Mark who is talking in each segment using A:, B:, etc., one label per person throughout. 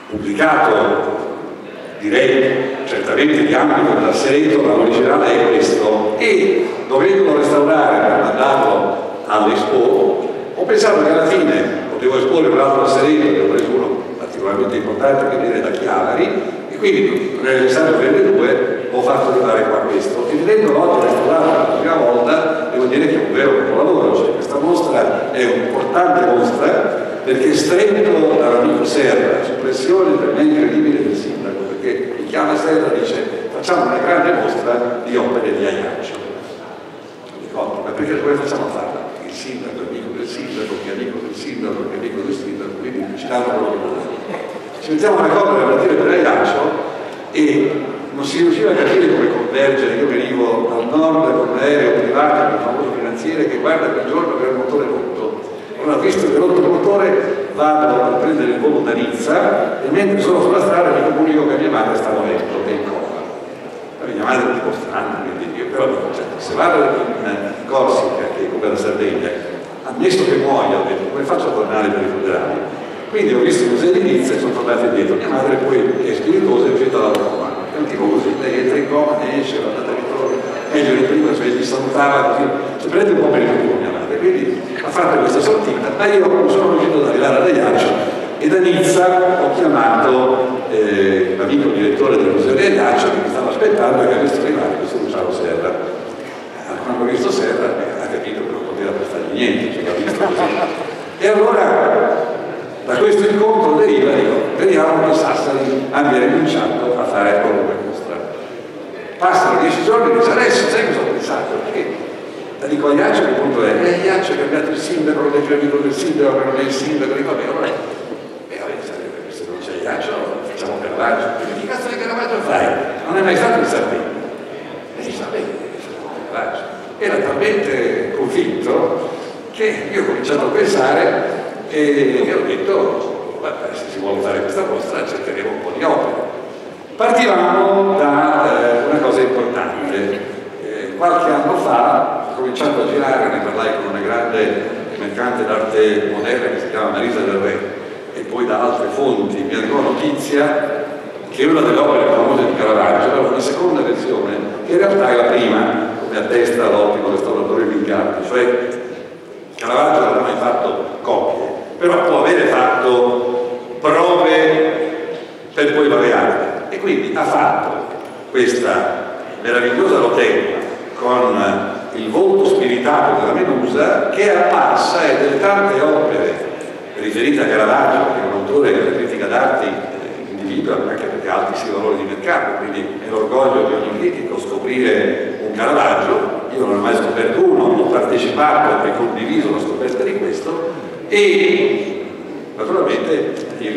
A: pubblicato, direi certamente di ambito dell'Assereto, ma l'originale è questo, e dovendolo restaurare per mandarlo all'Expo, ho pensato che alla fine potevo esporre un altro Assereto, che ho preso uno particolarmente importante che viene da Chiavari, e quindi non è necessario prendere due, ho fatto arrivare qua questo, e vedendolo oggi restaurato per la prima volta devo dire che è un vero capolavoro. Cioè, questa mostra è un'importante mostra perché stretto dall'amico Serra, espressione per me incredibile del sindaco, perché mi chiama Serra e dice facciamo una grande mostra di opere di Ajaccio. Dico, ma perché come facciamo a farla? Il sindaco è amico del sindaco, che è amico del sindaco, che è amico del sindaco, quindi ci danno quello che vogliono. Ci mettiamo una cosa per partire per Ajaccio e non si riusciva a capire come convergere. Io venivo dal nord con un aereo privato, un famoso finanziere che guarda quel giorno per il motore rotto. Allora, visto che rotto il motore, vado a prendere il volo da Nizza e mentre sono sulla strada mi comunico che mia madre sta morendo, è in coma. Mia madre è tipo strana, quindi io però dico, cioè, se vado in Corsica, che è come la Sardegna, ammesso che muoia, ho detto, come faccio a tornare per i funerali? Quindi ho visto i musei di Nizza e sono tornato indietro. Mia madre poi è spiritosa e è uscita dal coma. È un tipo così, lei entra in coma, ne esce, va andata ritorno, meglio di prima, cioè gli salutava così, cioè prende un po' per il culo mia madre. Quindi ha fatto questa sortita, ma io non sono riuscito ad arrivare ad Ajaccio e da Nizza ho chiamato l'amico direttore del museo di Ajaccio che mi stava aspettando e che ha visto arrivare questo Luciano Serra. Quando ha visto Serra ha capito che non poteva prestargli niente, cioè, ha visto così. E allora da questo incontro deriva, vediamo che Sassari abbia rinunciato a fare qualunque mostra. Passano 10 giorni e dice adesso sai cosa ho pensato? Perché la dico a Ajaccio che punto è? Ajaccio ha cambiato il sindaco, non è più amico del sindaco, non è il sindaco, dico vabbè, non è. E vabbè, se non c'è Ajaccio facciamo Caravaggio. Che cazzo di Caravaggio fai? Non è mai stato in Sardegna. E dice vabbè, facciamo Caravaggio. Era talmente convinto che io ho cominciato a pensare e ho detto vabbè, se si vuole fare questa mostra cercheremo un po' di opere. Partivamo da una cosa importante. Qualche anno fa ho cominciato a girare, ne parlai con una grande mercante d'arte moderna che si chiama Marisa Del Re, e poi da altre fonti mi arrivò notizia che una delle opere famose di Caravaggio era una seconda versione, che in realtà è la prima, come attesta l'ottimo restauratore Vincardi, cioè Caravaggio non ha mai fatto copie, però può avere fatto prove per poi variare, e quindi ha fatto questa meravigliosa rotella con il volto spiritato della Medusa, che è apparsa, e delle tante opere riferite a Caravaggio, che è un autore che la critica d'arte individua, anche perché ha altissimi valori di mercato, quindi è l'orgoglio di ogni critico scoprire un Caravaggio. Io non ho mai scoperto uno, ho partecipato e condiviso la scoperta di questo, e naturalmente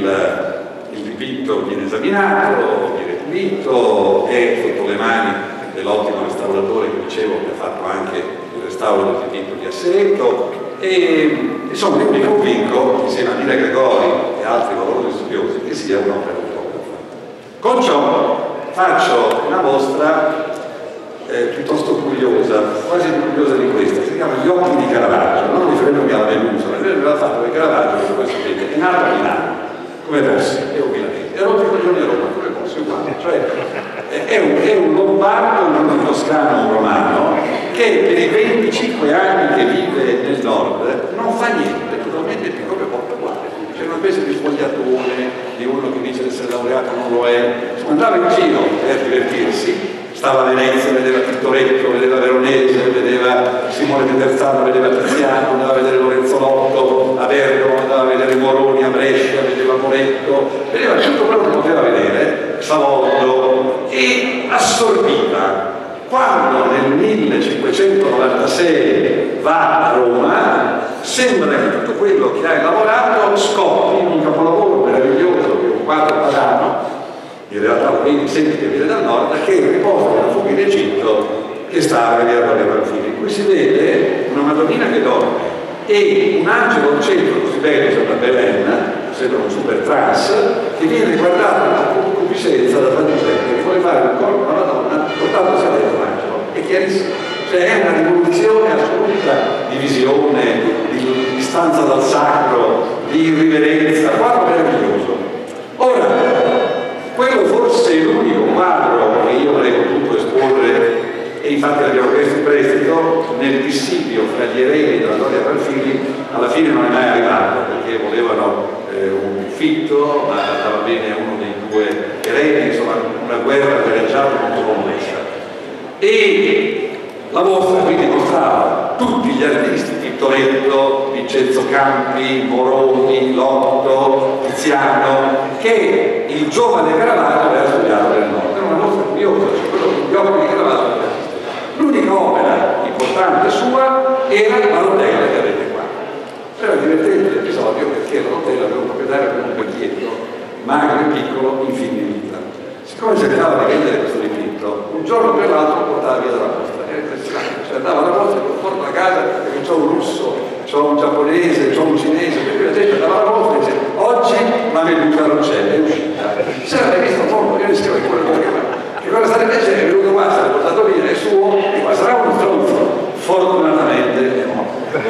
A: il dipinto viene esaminato, viene pulito, è sotto le mani dell'ottimo restauratore che dicevo, che ha fatto anche il restauro del dipinto di Assereto, e insomma io mi convinco, insieme a Nina Gregori e altri valorosi studiosi, che sia un'opera fotografa. Con ciò faccio una mostra piuttosto curiosa, quasi più curiosa di questa, si chiama Gli occhi di Caravaggio, non riferendomi alla Medusa, ma riferendomi al fatto che Caravaggio, come sapete, è nato a Milano, come Bossi, è un milanese, e rompe i coglioni a Roma, come Bossi, uguale, cioè è un lombardo, un toscano, un romano, che per i 25 anni che vive nel nord non fa niente, totalmente più come porta uguale. C'è una specie di sfogliatone di uno che dice di essere laureato, non lo è, andava in giro per divertirsi. Stava a Venezia, vedeva Tintoretto, vedeva Veronese, vedeva Simone Peterzano, vedeva Tiziano, andava a vedere Lorenzo Lotto a Bergamo, andava a vedere Moroni a Brescia, vedeva Moretto, vedeva tutto quello che poteva vedere, Savoldo, e assorbiva. Quando nel 1596 va a Roma, sembra che tutto quello che hai lavorato scopri in un capolavoro meraviglioso, che è un quadro padano, in realtà lo vedi, senti che viene dal nord, che riposa nella fuga in Egitto, che sta a vedere con le Panfili. In cui si vede una Madonnina che dorme e un angelo al centro, così bello, sembra Belen, sembra un super trans, che viene guardato con concupiscenza da tanta gente, che vuole fare un corpo alla Madonna portandosi dentro l'angelo. È chiarissimo. Cioè è una rivoluzione assoluta di visione, di distanza dal sacro, di irriverenza, quadro meraviglioso. Ora, quello forse è l'unico quadro che io avrei potuto esporre, e infatti l'abbiamo chiesto in prestito, nel dissidio fra gli eredi della Doria Pamphili. Alla fine non è mai arrivato perché volevano un fitto, ma andava bene uno dei due eredi, insomma una guerra gareggiata molto complessa. E la mostra quindi mostrava tutti gli artisti, Tintoretto, Vincenzo Campi, Moroni, Lotto, Tiziano, che il giovane Caravaggio aveva studiato nel nord. Era una mostra curiosa, cioè quello che gli occhi di Caravaggio. L'unica opera importante sua era la rotella che avete qua. Era divertente l'episodio perché la rotella aveva un proprietario con un vecchietto, magro e piccolo, in fin di vita. Siccome cercava di vendere questo dipinto, un giorno per l'altro lo portava via dalla mostra. Era impressionante, cioè andava alla mostra e lo porta a casa perché c'ho un russo, c'ho un giapponese, c'ho un cinese, per cui la gente andava alla mostra e dice oggi una medusa non c'è, è uscita. Se l'avete visto poco, io rischiavo di quello che cosa state invece è venuto qua, se l'ha portato via, è suo, e qua sarà uno stronzo. Fortunatamente no.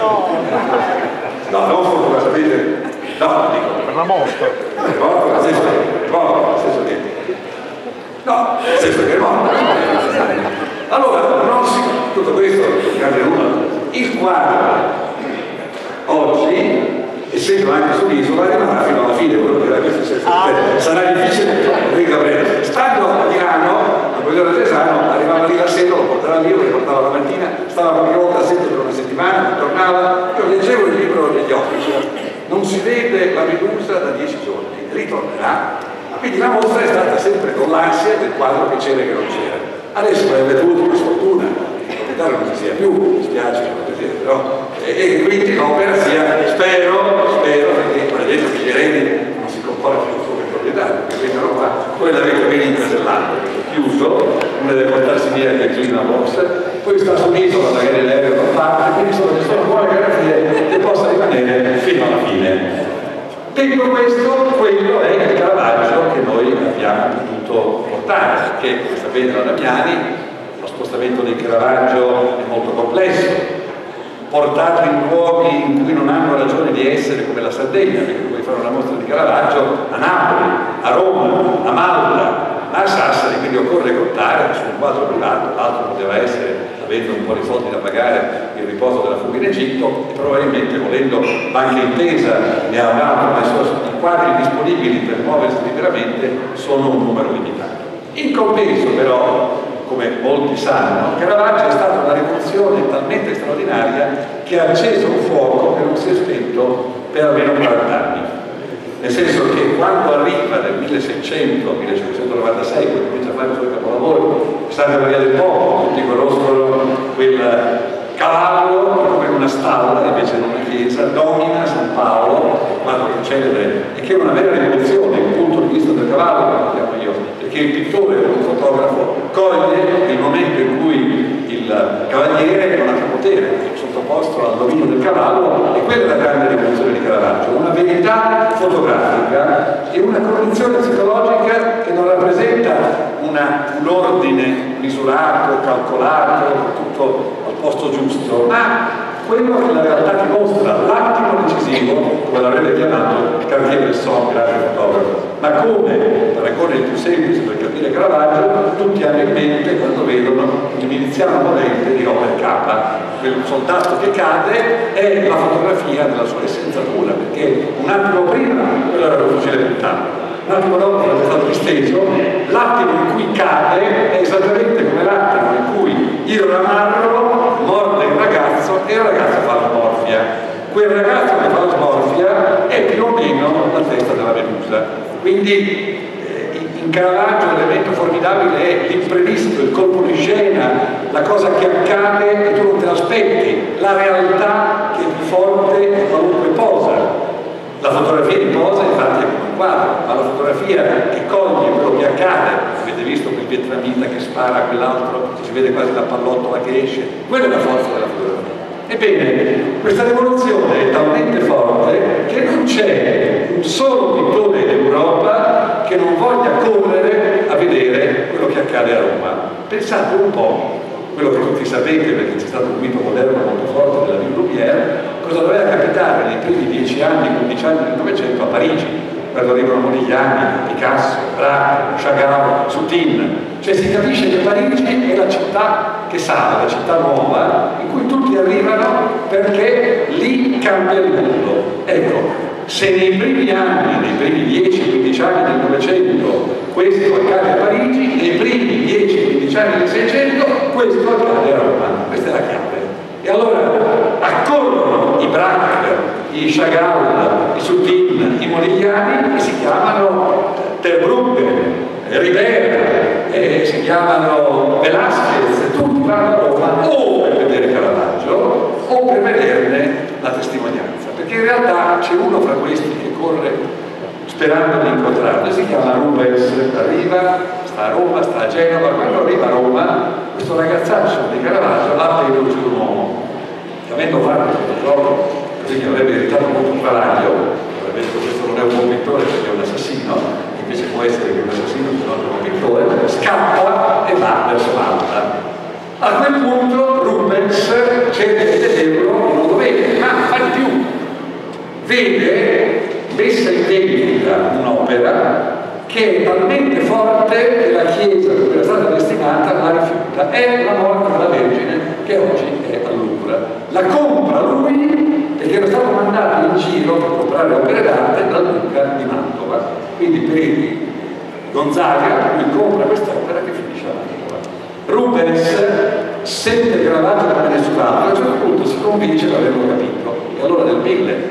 A: No, non fortunatamente, no, dico.
B: Per la mostra.
A: È morto, nel senso che no, nel senso che è morto. Allora, non si, tutto questo non cambia nulla. Il quadro oggi, essendo anche sull'isola, rimarrà fino alla fine, quello che era questo sarà difficile. Stando a Milano, a Bologna Tesano, arrivava lì la sera, lo portava via, lo riportava la mattina, stava qualche volta sempre per una settimana, tornava. Io leggevo il libro degli occhi, non si vede la medusa da 10 giorni, ritornerà. Quindi la mostra è stata sempre con l'ansia del quadro che c'era e che non c'era. Adesso avrebbe avuto una sfortuna, il proprietario non ci sia più, mi spiace, però, e quindi l'opera sia, spero, perché la gente che gli eredi non si comporta più come proprietario, perché vengono qua, poi l'avete ben incasellata, chiuso, non deve portarsi via che è clean box, poi sta sull'isola, magari l'aereo non parte, quindi sono buone garanzie che possa rimanere fino alla fine. Detto questo, quello è il Caravaggio che noi abbiamo potuto portare, perché, come sapete da Damiani, lo spostamento del Caravaggio è molto complesso, portato in luoghi in cui non hanno ragione di essere come la Sardegna, perché puoi fare una mostra di Caravaggio a Napoli, a Roma, a Malta, a Sassari, quindi occorre contare su un quadro privato. L'altro poteva essere, avendo un po' di soldi da pagare, il riposo della fuga in Egitto, e probabilmente, volendo Banca Intesa ne avrà, ma i quadri disponibili per muoversi liberamente sono un numero limitato. In compenso però, come molti sanno, Caravaggio è stata una rivoluzione talmente straordinaria che ha acceso un fuoco che non si è spento per almeno 40 anni. Nel senso che quando arriva nel 1596, quando comincia a fare i suoi capolavori, Santa Maria del Popolo, tutti conoscono quel cavallo come una stalla invece di una chiesa, domina San Paolo, quadro celebre, e che è una vera rivoluzione dal punto di vista del cavallo, come lo chiamo io, perché il pittore, un fotografo, coglie il momento in cui il cavaliere non ha più potere, è sottoposto al dominio del cavallo, e quella è la grande rivoluzione di Caravaggio, una verità fotografica e una condizione psicologica che non rappresenta un ordine misurato, calcolato, tutto al posto giusto, ma quello che la realtà ti mostra, l'attimo decisivo, come l'avrebbe chiamato Cartier-Bresson, grande fotografo. Ma come, paragone il più semplice per capire Caravaggio, tutti hanno in mente quando vedono il miliziano morente di Robert Capa, quel soldato che cade è la fotografia nella sua essenza pura, perché un attimo prima quello era un fucile puntano, un attimo dopo è stato disteso, l'attimo in cui cade è esattamente come l'attimo in cui il ramarro morde il ragazzo e il ragazzo fa la smorfia. Quel ragazzo che fa la smorfia è più o meno la testa della medusa. Quindi in Caravaggio l'elemento formidabile è l'imprevisto, il colpo di scena, la cosa che accade e tu non te l'aspetti, la realtà che è più forte di qualunque posa. La fotografia di posa infatti è come un quadro, ma la fotografia che coglie quello che accade, avete visto quel vietnamita che spara a quell'altro, si vede quasi la pallottola che esce, quella è la forza della fotografia. Ebbene, questa rivoluzione è talmente forte che non c'è un solo pittore in Europa che non voglia correre a vedere quello che accade a Roma. Pensate un po', quello che tutti sapete perché c'è stato un mito moderno molto forte della Ville Lumière, cosa doveva capitare nei primi 10 anni, 15 anni del Novecento a Parigi. quando arrivano Modigliani, Picasso, Braque, Chagall, Soutine. Cioè si capisce che Parigi è la città che sale, la città nuova, in cui tutti arrivano perché lì cambia il mondo. Ecco, se nei primi anni, nei primi 10-15 anni del Novecento, questo accade a Parigi, nei primi 10-15 anni del Seicento, questo accade a Roma. Questa è la chiave. E allora accorrono i Braque, i Chagall, i Soutine, i Modigliani, che si chiamano Ter Brugge, Ribera, si chiamano Velázquez, tutti vanno a Roma o per vedere Caravaggio o per vederne la testimonianza, perché in realtà c'è uno fra questi che corre sperando di incontrarlo, si chiama Rubens, arriva, sta a Roma, sta a Genova. Quando arriva a Roma, questo ragazzaccio di Caravaggio ha appena ucciso un uomo, che avendo fatto questo gioco, così che avrebbe evitato molto travaglio, avrebbe detto questo non è un buon pittore perché è un assassino, invece può essere che un assassino se non è un buon pittore, scappa e va verso l'alta. A quel punto Rubens cerca di vederlo e non lo vede, ma fa di più, vede messa in vendita un'opera che è talmente forte che la Chiesa, che era stata destinata, la rifiuta. È la morte della Vergine, che oggi è al Louvre. La compra lui perché era stato mandato in giro per comprare opere d'arte dal duca di Mantova. Quindi per Gonzaga lui compra quest'opera che finisce a Mantova. Rubens sente Caravaggio come nessun altro, a un certo punto si convince di averlo capito. E allora nel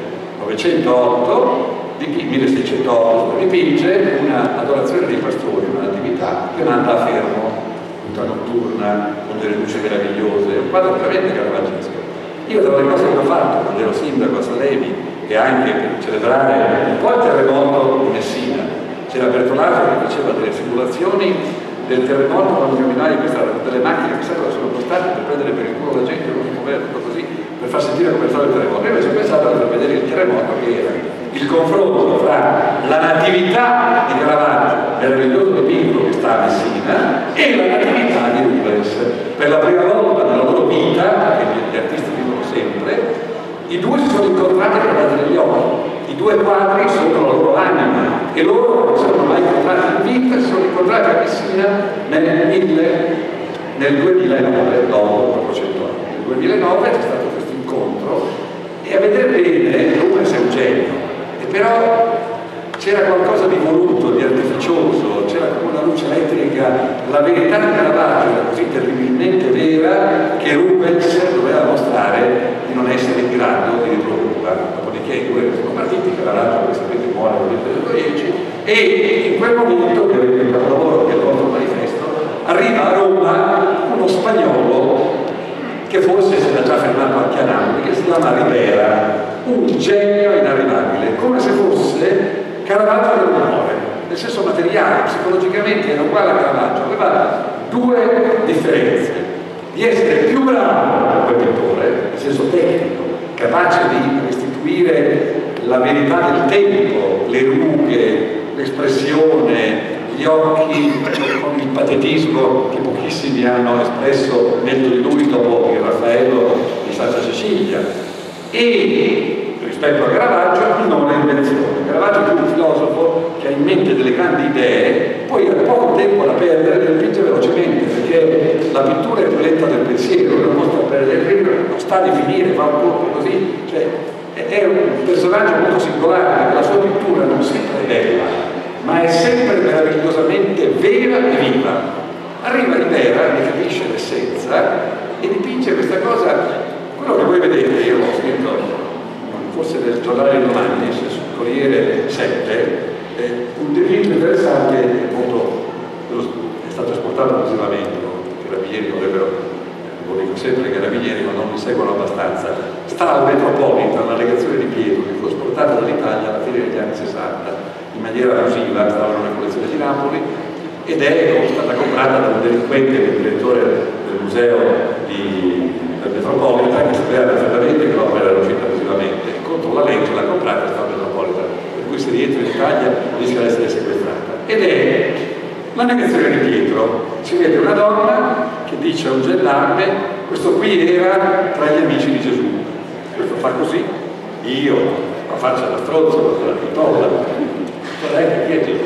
A: 1608 dipinge una adorazione dei pastori, una natività che manda a Fermo, tutta notturna, con delle luci meravigliose, un quadro veramente caravaggesco. Io tra le cose che ho fatto quando ero sindaco a Salemi e anche per celebrare un po' il terremoto di Messina, c'era Bertolaso che faceva delle simulazioni del terremoto quando camminai per strada con delle macchine che sono costate per prendere per il culo la gente, non si muoveva tutto così, per far sentire come stava il terremoto. Io invece ho pensato per vedere il terremoto che era il confronto fra la natività di Caravaggio, meraviglioso dipinto che sta a Messina, e la natività di Rubens. Per la prima volta nella loro vita, che gli artisti dicono sempre, i due si sono incontrati per dare degli occhi. I due quadri sono la loro anima e loro non si sono mai incontrati in vita, si sono incontrati a Messina nel 2009, dopo 400 anni. Nel 2009 c'è stato questo incontro e a vedere bene Rubens è un genio, e però c'era qualcosa di voluto, di artificioso, c'era come una luce elettrica. La verità di Caravaggio era così terribilmente vera che Rubens doveva mostrare di non essere in grado di riprodurla. Dopodiché i due sono partiti, Caravaggio, come sapete, muore nel 1910, e in quel momento, che avete il lavoro che è il vostro manifesto, arriva a Roma uno spagnolo che forse si era già fermato anche a Napoli, che si chiama Ribera, un genio inarrivabile, come se fosse Caravaggio dell'umore, nel senso materiale, psicologicamente era uguale a Caravaggio, aveva due differenze: di essere più bravo come pittore, nel senso tecnico, capace di restituire la verità del tempo, le rughe, l'espressione, gli occhi con il patetismo che pochissimi hanno espresso meglio di lui dopo il Raffaello di Santa Cecilia, e rispetto a Caravaggio non è invenzione. Caravaggio è più un filosofo che ha in mente delle grandi idee, poi ha poco tempo da perdere e le dipinge velocemente, perché la pittura è più lenta del pensiero, non può perdere il libro, non sta a finire, fa un po' così, cioè è un personaggio molto singolare, perché la sua pittura non sempre è bella, ma è sempre meravigliosamente vera e viva. Arriva Ribera, ne capisce l'essenza e dipinge questa cosa. Quello che voi vedete, io l'ho scritto forse nel giornale di domani, sul Corriere 7, un dipinto interessante, molto, è stato esportato abusivamente. I carabinieri dovrebbero, lo dico sempre, i carabinieri ma non mi seguono abbastanza. Sta al Metropolitan, una legazione di Pietro che fu esportata dall'Italia alla fine degli anni 60 in maniera abusiva, stava in una collezione di Napoli ed è stata comprata da un delinquente che è il direttore del museo del Metropolitan, che sapeva perfettamente che l'opera era uscita abusivamente, e contro la legge l'ha comprata e sta al Metropolitan, per cui se rientra in Italia rischia di essere sequestrata. Ed è la negazione di Pietro. Si vede una donna che dice a un gendarme: questo qui era tra gli amici di Gesù. Questo fa così, io la faccia da stronzo, la pistola, Qual è? Chi è Gesù?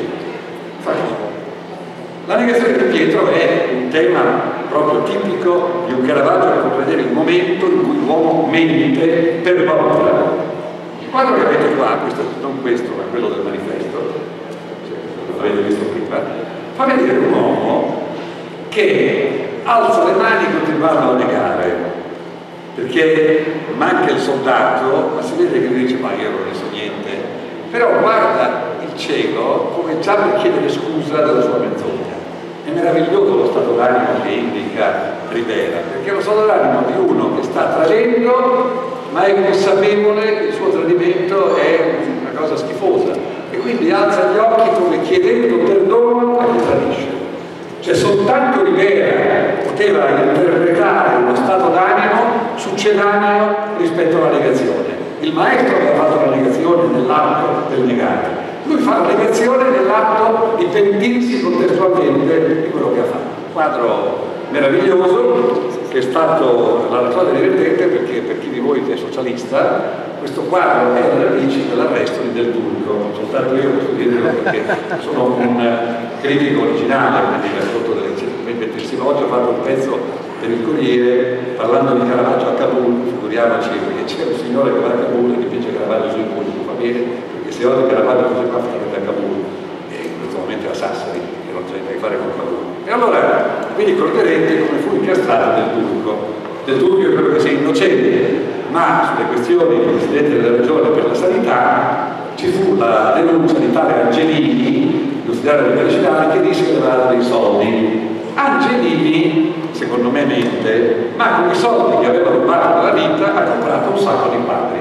A: La negazione di Pietro è un tema proprio tipico di un Caravaggio che fa vedere il momento in cui l'uomo mente per paura. Il quadro che avete qua, non questo, ma quello del manifesto, l'avete visto prima, fa vedere un uomo che alza le mani continuando a negare, perché manca il soldato, ma si vede che lui dice ma io non ne so niente, però guarda il cielo come già per chiedere scusa della sua menzogna. È meraviglioso lo stato d'animo che indica Rivera, perché è lo stato d'animo di uno che sta tradendo ma è consapevole che il suo tradimento è una cosa schifosa e quindi alza gli occhi come chiedendo perdono a chi tradisce. Cioè soltanto Rivera poteva interpretare uno stato d'animo succedáneo rispetto alla negazione. Il maestro aveva fatto la negazione nell'atto del negare. Lui fa la negazione nell'atto di pentirsi contestualmente di quello che ha fatto. Un quadro meraviglioso che è stato la cosa divertente perché per chi di voi che è socialista questo quadro è alle radici dell'arresto di Del Turco. Soltanto io posso dirlo perché sono un critico originale, quindi l'ascolto delle ricensioni. Oggi ho fatto un pezzo per il Corriere parlando di Caravaggio a Kabul, figuriamoci perché c'è un signore che va a Kabul e dipinge Caravaggio sui pugni, va bene? Perché se oggi Caravaggio fosse qua finita a Kabul e in questo momento a Sassari, che non c'è niente a che fare con Kabul. E allora vi ricorderete come fu incastrato Del Turco. Del Turco io credo che sia innocente, ma sulle questioni del Presidente della Regione per la sanità ci fu la denuncia di tale Angelini, l'ufficiale medicinale, che disse che aveva dato dei soldi. Angelini, secondo me mente, ma con i soldi che aveva rubato dalla vita ha comprato un sacco di quadri.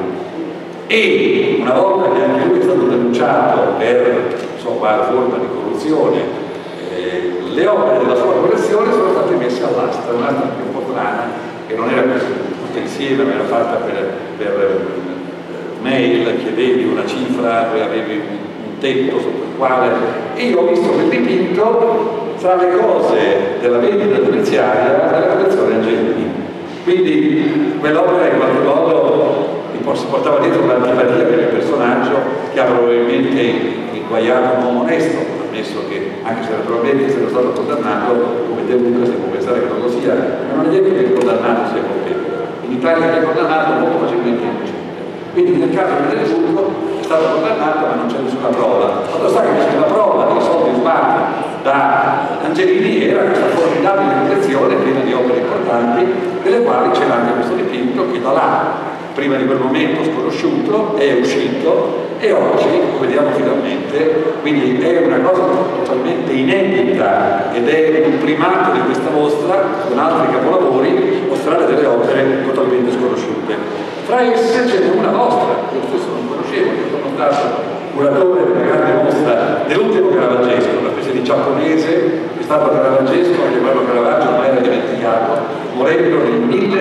A: E una volta che anche lui è stato denunciato per quale forma di corruzione, le opere della sua collezione sono state messe all'asta, un'asta più un po' strana, che non era tutta insieme, ma era fatta per mail, chiedevi una cifra, poi avevi un tetto sotto il quale... E io ho visto quel dipinto tra le cose della vendita giudiziaria della collezione Angelini. Quindi quell'opera in qualche modo si portava dietro un'antipatia per il personaggio che ha probabilmente inguaiato un uomo onesto, ammesso che anche se naturalmente essendo stato condannato come De Luca si può pensare che non lo sia, ma non è detto che il condannato sia colpevole. In Italia chi è condannato molto facilmente innocente. Quindi nel caso di De Luca è stato condannato ma non c'è nessuna prova. Fatto sta che la prova dei soldi rubati da Angelini era questa formidabile collezione piena di opere importanti, delle quali c'era anche questo dipinto che da là, prima di quel momento sconosciuto, è uscito e oggi lo vediamo finalmente, quindi è una cosa totalmente inedita ed è un primato di questa mostra con altri capolavori mostrare delle opere totalmente sconosciute. Fra esse ce n'è una vostra, che io stesso non conoscevo, io sono stato curatore della grande mostra dell'ultimo caravaggesco, una specie di giapponese che è stato caravaggesco, anche quello Caravaggio ormai era dimenticato, morendo nel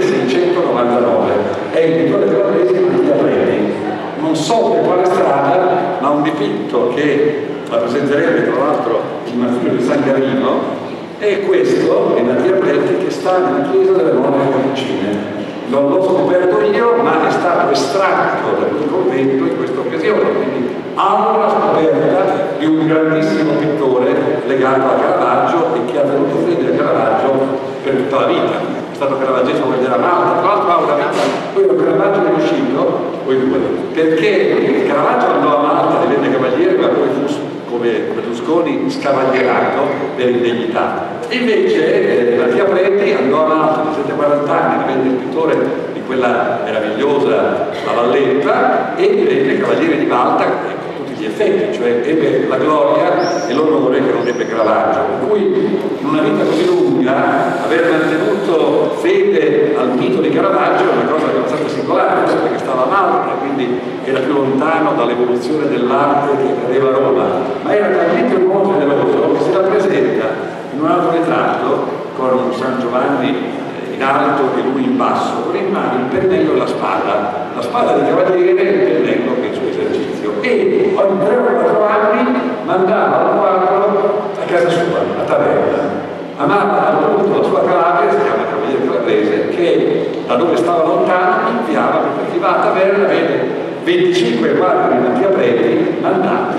A: 1699. È il pittore calabrese di Preti. Non so per quale strada, ma un dipinto che rappresenterebbe tra l'altro il martirio di San Garino è questo, di Mattia Preti, che sta nella chiesa delle Nuove Cappuccine. Non l'ho scoperto io, ma è stato estratto da quel convento in questa occasione, quindi altra scoperta di un grandissimo pittore legato a Caravaggio e che ha tenuto fede a Caravaggio per tutta la vita. È stato caravaggesco quello della Malta, tra l'altro ha una vita, poi il Caravaggio è uscito, poi due, perché Caravaggio andò a Malta, divenne cavaliere, ma poi fu come Berlusconi scavaglierato per indegnità. E invece Mattia Preti andò a Malta a 40 anni, divenne il pittore di quella meravigliosa La Valletta e divenne cavaliere di Malta con tutti gli effetti, cioè ebbe la gloria e l'onore che non ebbe Caravaggio. Per cui in una vita così lunga aver mantenuto fede al mito di Caravaggio è una cosa abbastanza singolare, forse perché stava a Malta, quindi era più lontano dall'evoluzione dell'arte che accadeva a Roma, ma era talmente un uomo generoso che si rappresenta in un altro ritratto con San Giovanni in alto e lui in basso, con in mano il pennello e la spada di cavaliere e il pennello che è il suo esercizio. E ogni 3 o 4 anni mandava al quadro a casa sua, a Taverna. Amava appunto la sua Calabria, si chiama Cavaliere Calabrese, che da dove stava lontano inviava, perché chi va a Taverna vede 25 quadri di Mattia Preti mandati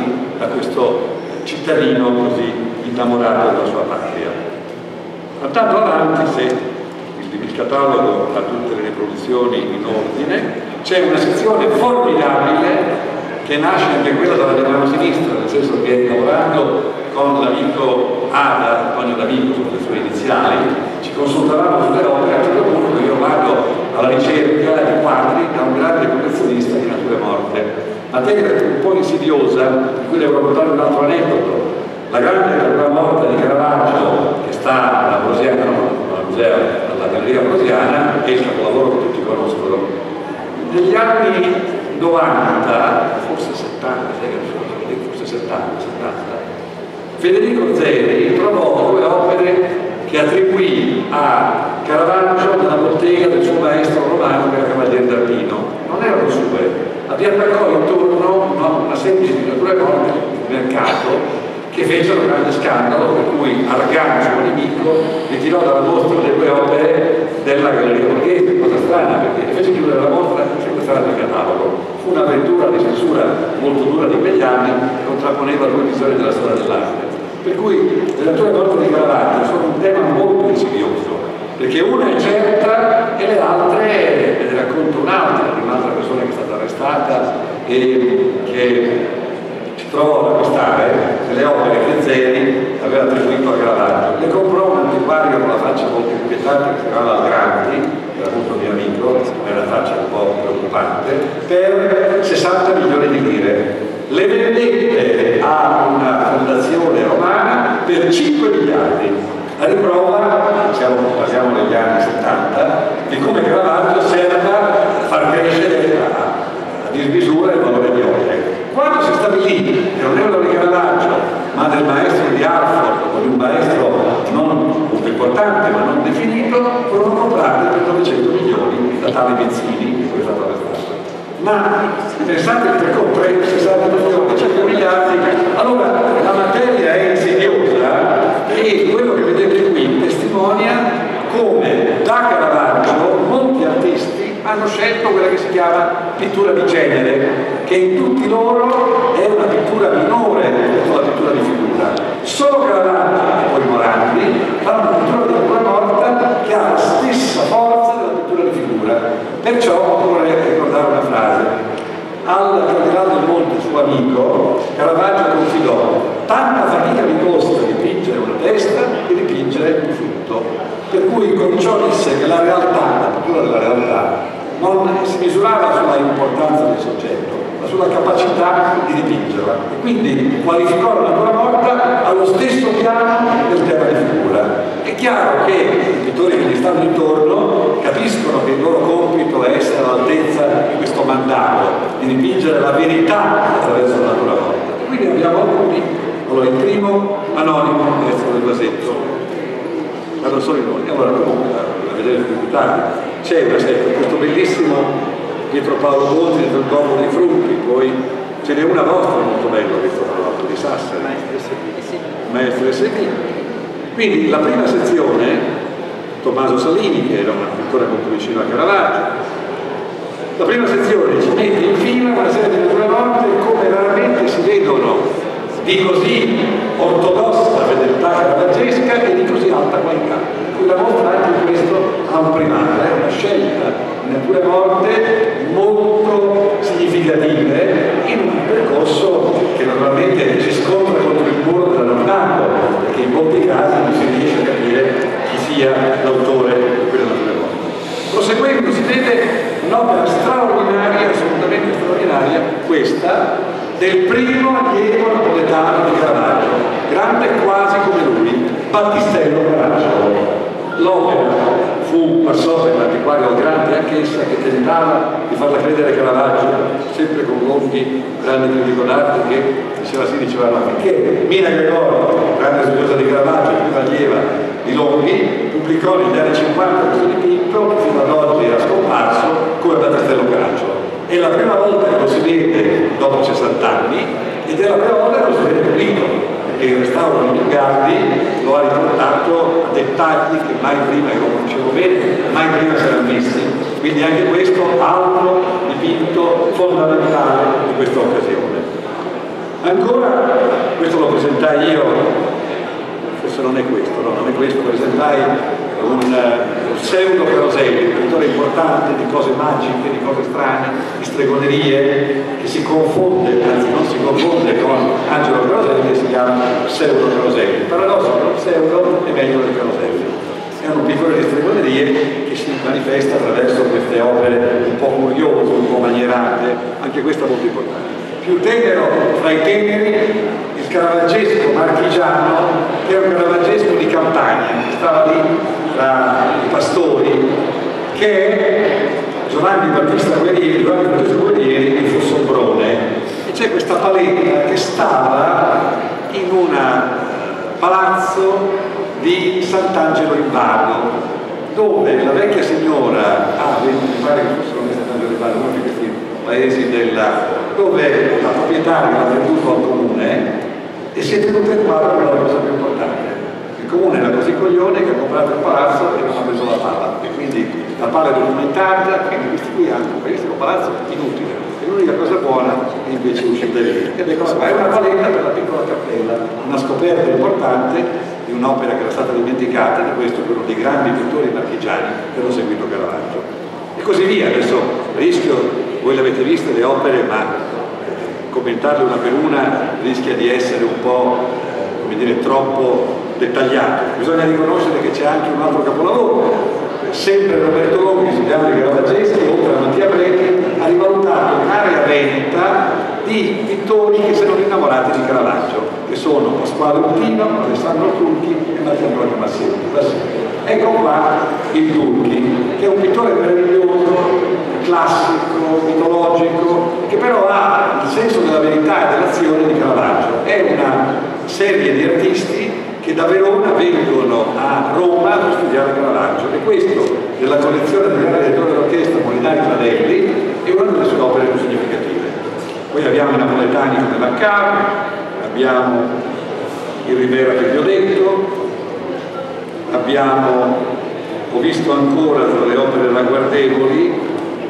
A: da questo cittadino così innamorato della sua patria. Andando avanti, se il catalogo ha tutte le riproduzioni in ordine, c'è una sezione formidabile che nasce anche quella dalla mano sinistra, nel senso che lavorando con l'amico Ada, Antonio D'Amico, sono le sue iniziali, ci consultavamo sulle opere. A un certo punto io vado alla ricerca di quadri da un grande collezionista di nature morte, materia un po' insidiosa, di cui devo raccontare un altro aneddoto. La grande natura morta di Caravaggio, che sta alla Brosiana, al museo, alla Galleria Brosiana, è il capolavoro che tutti conoscono. Negli anni 90, forse 70, forse 70, Federico Zeri trovò due opere che attribuì a Caravaggio nella bottega del suo maestro romano, che era Cavaliere d'Arpino. Non erano sue, vi attaccò intorno una semplice miniatura morte sul mercato, che fecero un grande scandalo, per cui Argan, suo nemico, ritirò dalla mostra le due opere della Galleria Borghese, cosa strana, perché fece chiudere la mostra e sequestrare il catalogo. Fu un'avventura di censura molto dura di quegli anni, che contrapponeva due visioni della storia dell'arte. Per cui le nature morte di Caravaggio sono un tema molto insidioso, perché una è certa e le altre, ve ne racconto un'altra persona che è stata arrestata e che si trovò ad acquistare delle opere che Zeri aveva attribuito a Caravaggio. Le comprò un antiquario con la faccia molto inquietante che si chiamava Algranti, che era appunto mio amico, aveva una faccia un po' preoccupante, per 60 milioni di lire. Le vendette a una fondazione romana per 5 miliardi. A riprova, parliamo degli anni 70, di come Caravaggio serva a far crescere a dismisura il valore di opere. Quando si stabilì che non era di Caravaggio, ma del maestro di Hartford, o di un maestro non molto importante ma non definito, furono comprate per 900 milioni da tale Bezzini, che poi è stato arrestato. Ma pensate che per 60 milioni, 100 miliardi, allora la materia è insidiosa e quello che vedete qui testimonia come da Caravaggio molti artisti hanno scelto quella che si chiama pittura di genere, che in tutti loro è una pittura minore rispetto alla pittura di figura. Solo Caravaggio e poi Morandi fanno una pittura di figura morta che ha la stessa forza della pittura di figura. Perciò vorrei ricordare una frase. Al cardinale del Monte, suo amico, Caravaggio confidò: tanta fatica mi costa dipingere una testa e dipingere un frutto. Per cui cominciò a dire che la realtà, la pittura della realtà, non si misurava sulla importanza del soggetto, ma sulla capacità di dipingerla. E quindi qualificò la natura morta allo stesso piano del tema di figura. È chiaro che i pittori che gli stanno intorno capiscono che il loro compito è essere all'altezza di questo mandato, di dipingere la verità attraverso la natura morta. E quindi abbiamo alcuni. Allora, il primo anonimo, destro del vasetto. Ma non sono i nomi. Allora, comunque, da vedere più tardi, c'è questo bellissimo Pietro Paolo Monti del Corpo dei Frutti, poi ce n'è una vostra molto bella, questo tra l'altro, di Sassari, Maestro S.V. Quindi la prima sezione, Tommaso Salini, che era un pittore molto vicino a Caravaggio, la prima sezione ci mette in fila una serie di nature morte come raramente si vedono, di così ortodossa fedeltà caravaggesca e di così alta qualità. La mostra anche questo ha un primato, è una scelta di nature morte molto significative in un percorso che normalmente si scontra contro il muro dell'anonimato, perché in molti casi non si riesce a capire chi sia l'autore di quelle nature morte. Proseguendo si vede un'opera straordinaria, assolutamente straordinaria, questa del primo allievo napoletano di Caravaggio, grande quasi come lui, Battistello Caravaggio. L'opera passò per l'antiquario grande anch'essa, che tentava di farla credere Caravaggio, sempre con Longhi, grande critico d'arte, che diceva no, perché Mina Gregorio, grande studiosa di Caravaggio, più allieva di Longhi, pubblicò negli anni 50 questo dipinto che fino ad oggi era scomparso come Battistello Caravaggio. È la prima volta che lo si vede dopo 60 anni ed è la prima volta che lo si vede pulito, perché il restauro di Lugardi lo ha riportato a dettagli che mai prima, io lo conoscevo bene, mai prima si erano visti. Quindi anche questo altro dipinto fondamentale di questa occasione. Ancora, questo lo presentai io, forse non è questo, no, non è questo, presentai un pseudo Caroselli, un pittore importante di cose magiche, di cose strane, di stregonerie, che si confonde, anzi non si confonde con Angelo Caroselli, che si chiama pseudo Caroselli. Il paradosso che lo pseudo è meglio del Caroselli. È un pittore di stregonerie che si manifesta attraverso queste opere un po' curiose, un po' manierate, anche questa molto importante. Più tenero fra i teneri il caravaggesco marchigiano, che è un caravaggesco di campagna, che stava lì tra i pastori, che è Giovanni Battista Guerrieri di Fossombrone. E c'è questa paletta che stava in un palazzo di Sant'Angelo in Bardo, dove la vecchia signora, mi pare che fosse Sant'Angelo in Bardo, uno di questi paesi dove la proprietaria l'ha venduto al comune e si è tenuta in quadro per la cosa più importante. Il comune era così coglione che ha comprato il palazzo e non ha preso la palla, e quindi la palla è documentata, quindi questi qui hanno questo palazzo inutile, e l'unica cosa buona è invece uscita lì. Ed è cosa, è una paletta per la piccola cappella, una scoperta importante di un'opera che era stata dimenticata, di questo che è uno dei grandi pittori marchigiani che hanno seguito Caravaggio. E così via. Adesso rischio, voi le avete viste le opere, ma commentarle una per una rischia di essere un po', come dire, troppo dettagliato. Bisogna riconoscere che c'è anche un altro capolavoro. Sempre Roberto Longhi, studiando i caravaggeschi, oltre a Mattia Preti, ha rivalutato un'area veneta di pittori che si erano innamorati di Caravaggio, che sono Pasquale Untino, Alessandro Turchi e Matteo Antonio Massimo. Ecco qua il Turchi, che è un pittore meraviglioso, classico, mitologico, che però ha il senso della verità e dell'azione di Caravaggio. È una serie di artisti che da Verona vengono a Roma per studiare Caravaggio, e questo della collezione del grande direttore d'orchestra Molinari Pradelli è una delle sue opere più significative. Poi abbiamo i napoletani come Vaccaro, abbiamo il Rivera che vi ho detto, ho visto ancora tra le opere ragguardevoli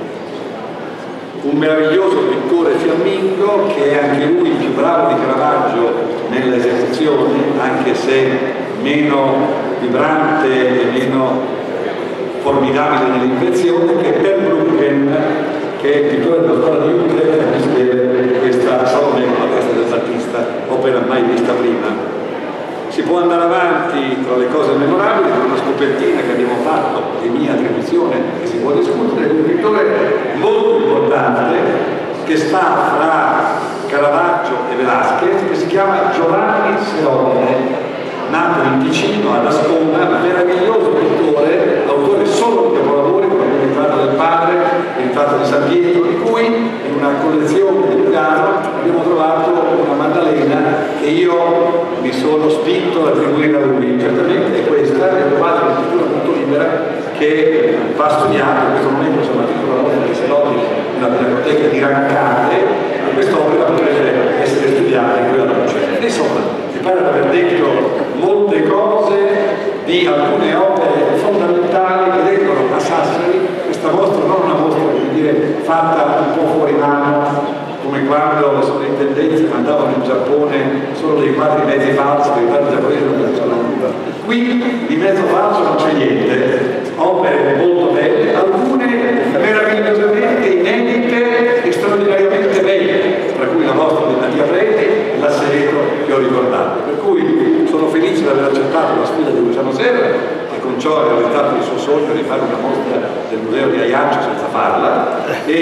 A: un meraviglioso pittore fiammingo che è anche lui il più bravo di Caravaggio nell'esecuzione, anche se meno vibrante e meno formidabile nell'invenzione, che è Per Bruggen, che è il pittore della scuola di Utrecht, che scrive questa Salomè con la testa del Battista, opera mai vista prima. Si può andare avanti tra le cose memorabili con una scopertina che abbiamo fatto, di mia attribuzione, che si può discutere, di un pittore molto importante che sta fra Caravaggio e Velázquez, che si chiama Giovanni Serone, nato in Ticino, ad Ascona, meraviglioso pittore, autore solo di capolavori come il ritratto del padre, il ritratto di San Pietro, di cui in una collezione di Lugano abbiamo trovato una Maddalena che io mi sono spinto ad attribuire a lui. Certamente è questa, è trovata una pittura molto libera che va studiata. In questo momento sono una piccola volta che se noti nella biblioteca di Rancate, ma quest'opera potrebbe essere studiata in quella luce. Insomma, mi pare di aver detto molte cose di alcune opere fondamentali che vengono a Sassari. Questa mostra non è una mostra, come dire, fatta un po' fuori mano, come quando le sovrintendenze mandavano in Giappone solo dei quadri mezzi falsi, dei quadri giapponesi non piacciono nulla. Qui di mezzo falso non c'è niente, opere molto belle, alcune meravigliosamente inedite e straordinariamente belle, tra cui la nostra di Mattia Preti e l'assereto che ho ricordato. Per cui sono felice di aver accettato la sfida di Luciano Serra, e con ciò ha realizzato il suo sogno di fare una mostra del museo di Ajaccio senza farla,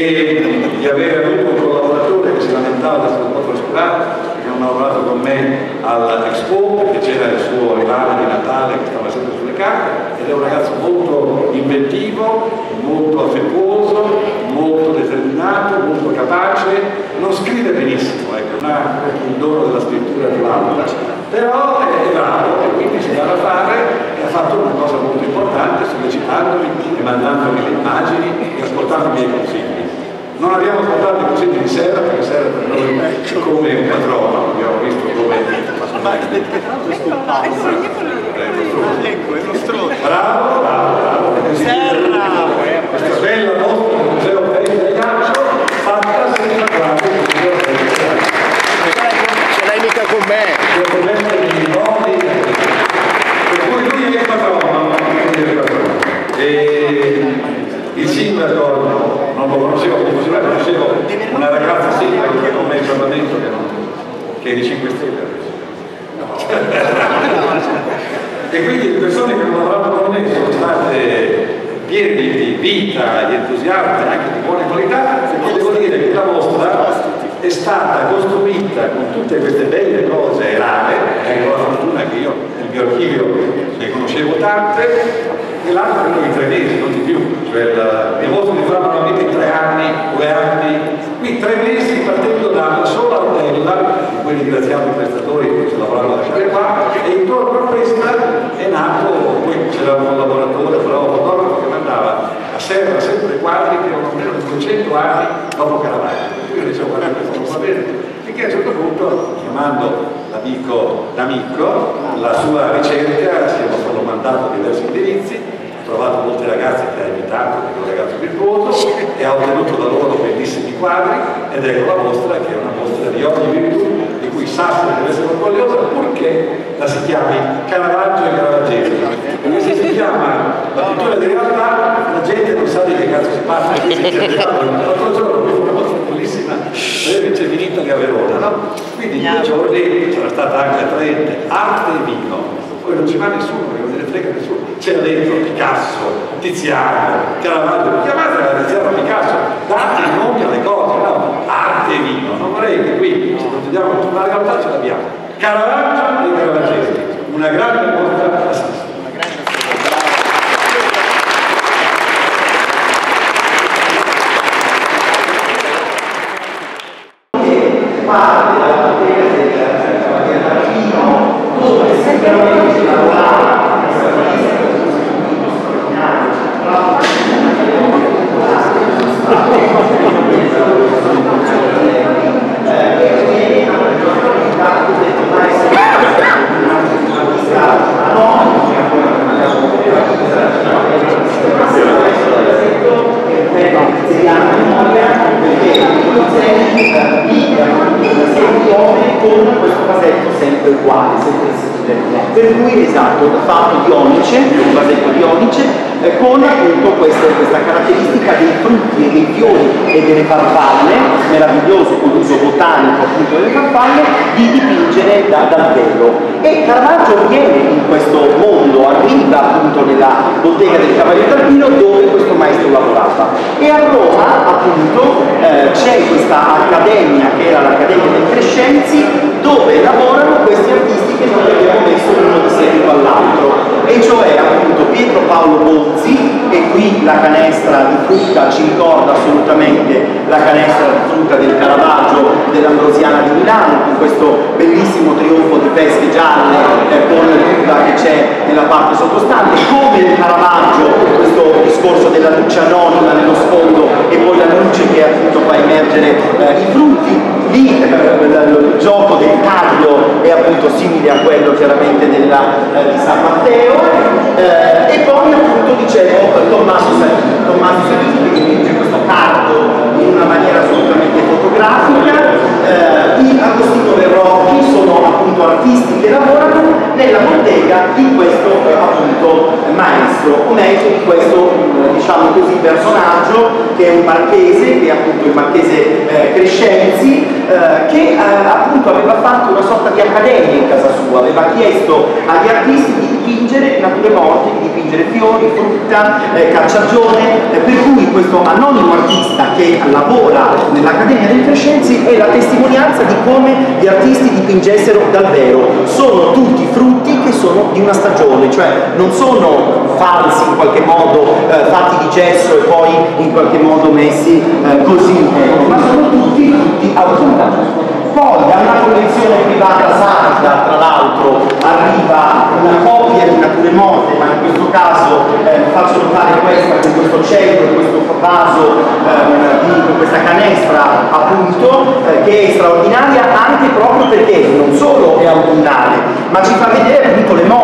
A: e di avere avuto un collaboratore che si lamentava di essere un po' trascurato, perché non ha lavorato con me all'Expo, perché c'era il suo rivale di Natale che stava sempre sulle carte, ed è un ragazzo molto inventivo, molto affettuoso, molto determinato, molto capace. Non scrive benissimo, ecco, non ha il dono della scrittura più alta, però è bravo e quindi si dà da fare, e ha fatto una cosa molto importante, sollecitandomi e mandandomi le immagini e ascoltando i miei consigli. Non abbiamo ascoltato i consigli di Serra, perché Serra per noi è come un patrono, abbiamo visto come bravo,
B: Serra!
A: questa bella mostra del Museo Paese di Ajaccio fatta senza guardare il Museo Paese di Ajaccio. e di 5 Stelle adesso. E quindi le persone che lavoravano con me sono state piene di vita, di entusiasmo, anche di buone qualità, perché devo dire che la mostra è stata costruita con tutte queste belle cose rare, ho la fortuna che io nel mio archivio ne conoscevo tante, e l'altro in 3 mesi, non di più, cioè le mostre si fanno normalmente in 3 anni, 2 anni, qui 3 mesi partendo da una sola rotella, di cui ringraziamo i prestatori che ci lavoravano a lasciare qua, e intorno a questa è nato, poi c'era un collaboratore, un bravo fotografo che mandava a Serra sempre quadri che erano almeno 200 anni dopo Caravaggio. Io dicevo, guarda, questo non va bene, finché a un certo punto, chiamando l'amico d'amico, la sua ricerca, si è solo mandato a diversi indirizzi, ha trovato molte ragazze che ha invitato, che è un ragazzo virtuoso, e ha ottenuto da loro bellissimi quadri, ed ecco la mostra, che è una mostra di ogni virtù, di cui Sassari deve essere orgogliosa, purché la si chiami Caravaggio e Caravaggesimo. Perché se si chiama la pittura di realtà, la gente non sa di che cazzo si parla, l'altro giorno una mostra bellissima, c'è finita che a Verona, no? Quindi in 2 giorni c'era stata anche attraente arte e vino, poi non ci va nessuno, perché non se ne frega nessuno, c'era dentro Picasso, Tiziano, Caravaggio, chiamatela Tiziano, Picasso, date i nomi alle cose, no? Arte e vino, non vorrei che qui ci consideriamo, ma in realtà ce l'abbiamo, Caravaggio e Caravaggesimo, una grande mostra a Sassari.
B: Parte dalla bottega del Cavaliere d'Archino, dove sicuramente si lavorava questa rivista che è un straordinario, tra con questo vasetto sempre uguale, sempre simile. Per cui esatto, fatto di onice, un vasetto di onice, con appunto questa caratteristica dei frutti e dei fiori e delle farfalle, meraviglioso con l'uso botanico appunto delle farfalle, di dipingere dal vero. E Caravaggio viene in questo mondo, arriva appunto nella bottega del Cavaliere d'Archino dove questo maestro lavorava. E a Roma appunto c'è questa accademia che era l'Accademia dei Crescenzi, dove lavorano questi artisti che noi abbiamo messo uno di seguito all'altro, e cioè appunto Pietro Paolo Bozzi, e qui la canestra di frutta ci ricorda assolutamente la canestra di frutta del Caravaggio dell'Ambrosiana di Milano, con questo bellissimo trionfo di pesche gialle con l'uva che c'è nella parte sottostante, come il Caravaggio, questo discorso della luce anonima nello sfondo e poi la luce che appunto fa emergere i frutti. Lì il gioco del taglio è appunto simile a quello chiaramente di San Matteo, e poi appunto dicevo Tommaso Salini che dipinge questo cardo in una maniera assolutamente fotografica. I Agostino Verrocchi sono appunto artisti che lavorano nella bottega di questo appunto maestro, o meglio di questo diciamo così personaggio che è un marchese, che è appunto il marchese Crescenzi, che appunto aveva fatto una sorta di accademia in casa sua, aveva chiesto agli artisti di dipingere nature morte, di dipingere fiori, frutta, cacciagione, per cui questo anonimo artista che lavora nell'Accademia dei Crescenzi è la testimonianza di come gli artisti dipingessero dal vero. Sono tutti frutti che sono di una stagione, cioè non sono falsi in qualche modo, fatti di gesso e poi in qualche modo messi così, ma sono tutti frutti autunnali. Poi da una collezione privata sarda, tra l'altro, arriva una copia di nature morte, ma in questo caso faccio notare questa con questo cielo, questo vaso di questa canestra appunto, che è straordinaria anche proprio perché non solo è autunnale, ma ci fa vedere appunto le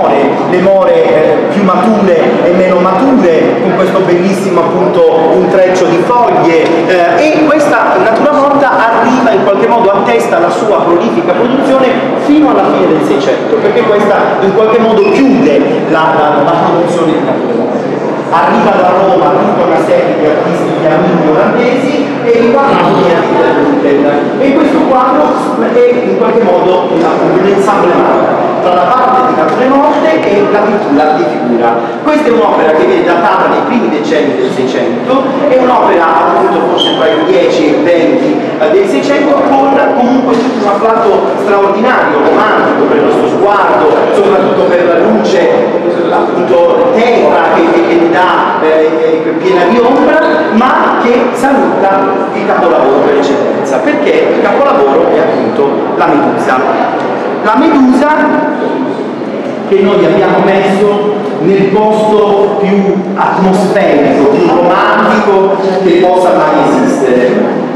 B: more più mature e meno mature, con questo bellissimo appunto intreccio di foglie, e questa natura morta arriva in qualche modo, attesta la sua prolifica produzione fino alla fine del 600, perché questa in qualche modo chiude la produzione di nature morte. arriva da Roma tutta una serie di artisti fiamminghi olandesi e il quadro e questo quadro è in qualche modo un ensemble tra la parte di Carte Morte e la pittura di figura. Questa è un'opera che viene datata nei primi decenni del Seicento, è un'opera appunto forse tra i 10 e i 20 del Seicento, con comunque tutto un afflato straordinario, romantico per il nostro sguardo, soprattutto per la luce appunto tenera che ne dà piena di ombra, ma che saluta il capolavoro per eccellenza, perché il capolavoro è appunto la Medusa. La Medusa che noi abbiamo messo nel posto più atmosferico, più romantico che possa mai esistere.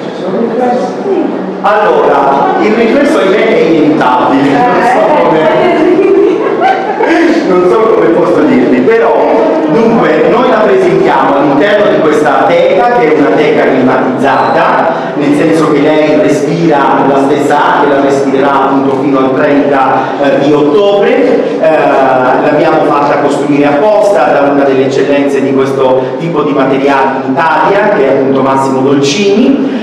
B: Allora, il riflesso è inevitabile, non so come posso dirvi, però dunque noi la presentiamo all'interno di questa teca, che è una teca climatizzata, nel senso che lei respira la stessa aria, la respirerà appunto fino al 30 di ottobre. L'abbiamo fatta costruire apposta da una delle eccellenze di questo tipo di materiali in Italia, che è appunto Massimo Dolcini,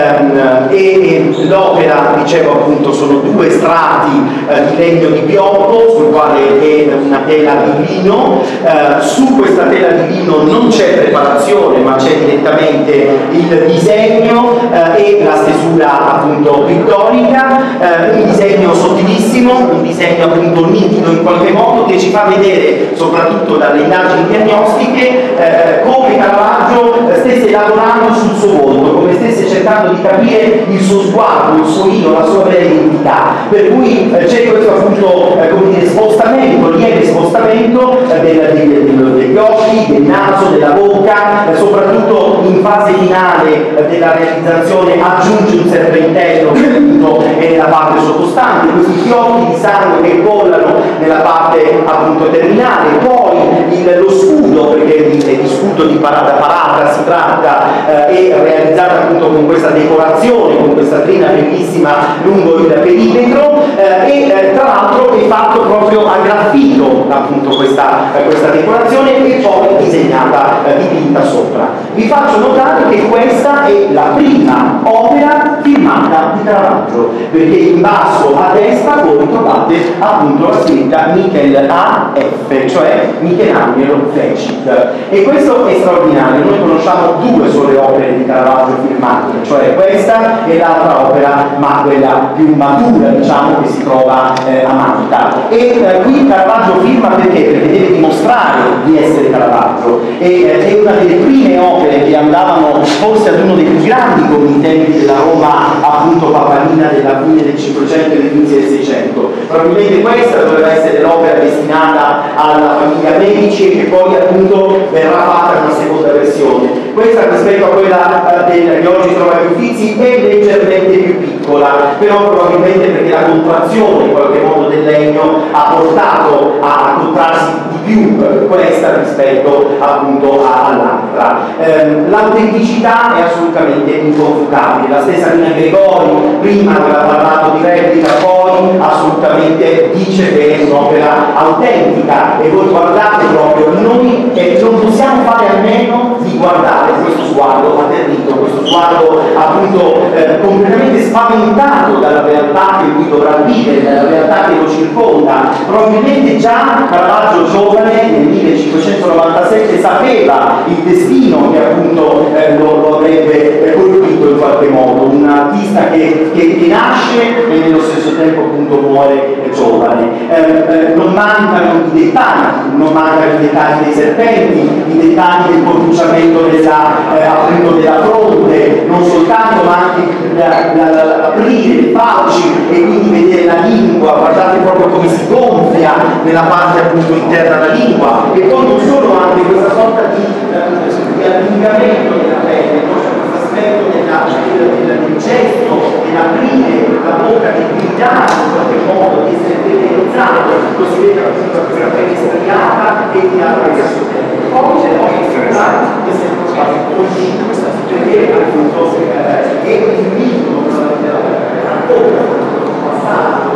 B: e l'opera, dicevo appunto, sono 2 strati di legno di pioppo sul quale è una tela di lino. Su questa tela di lino non c'è preparazione, ma c'è direttamente il disegno e la stesura appunto pittorica, un disegno sottilissimo, un disegno appunto nitido in qualche modo, che ci fa vedere, soprattutto dalle indagini diagnostiche, come Caravaggio stesse lavorando sul suo volto, come stesse cercando di capire il suo sguardo, il suo io, la sua vera identità, per cui c'è questo appunto come dire, spostamento, lieve spostamento degli occhi, del naso, della bocca, soprattutto in fase finale della realizzazione aggiunge un serpentello che appunto è nella parte sottostante, questi fiocchi di sangue che collano nella parte appunto terminale, poi lo scudo, perché di scudo di parata si tratta, è realizzato appunto con questa decorazione, con questa trina bellissima lungo il perimetro, e tra l'altro è fatto proprio a graffito appunto questa decorazione, e poi disegnata, dipinta sopra. Vi faccio notare che questa è la prima opera firmata di Caravaggio, perché in basso a destra voi trovate appunto la scritta Michel A.F., cioè Michelangelo Fecit, e questo è straordinario. Noi conosciamo 2 sole opere di Caravaggio firmate, cioè questa e l'altra opera, ma quella più matura, diciamo, che si trova a Malta. E qui Caravaggio firma perché deve dimostrare di essere Caravaggio, e è una delle prime opere che andavano forse ad uno dei più grandi committenti della Roma appunto papalina della fine del 500 e dell'inizio del 600. Probabilmente questa doveva essere l'opera destinata alla famiglia Medici, e che poi appunto verrà fatta una seconda versione. Questa rispetto a quella che oggi trova agli Uffizi è leggermente più piccola, però probabilmente perché la contrazione in qualche modo del legno ha portato a contrarsi di più questa rispetto appunto all'altra. L'autenticità è assolutamente inconfutabile. La stessa Nina Gregori prima aveva parlato di replica, poi assolutamente dice che è un'opera autentica, e voi guardate proprio, noi non possiamo fare a meno di guardare questo sguardo atterrito, questo sguardo appunto completamente spaventato dalla realtà che lui dovrà vivere, dalla realtà che lo circonda. Probabilmente già Caravaggio giovane nel 1597 sapeva il destino che appunto lo avrebbe colpito in qualche modo, un artista che nasce e nello stesso tempo appunto muore giovane. Non mancano i dettagli dei serpenti, i dettagli del corrucciamento appunto della fronte, non soltanto ma anche l'aprire le fauci e quindi vedere la lingua. Guardate proprio come si gonfia nella parte appunto interna della lingua, e poi non solo, anche questa sorta di allungamento della pelle, questo aspetto del gesto, dell'aprire la bocca, di gridare in qualche modo, di essere detenizzato, così vede appunto questa pelle striata e di allargazione. Poi c'è poi che si è trovato perché appunto è il mito della passato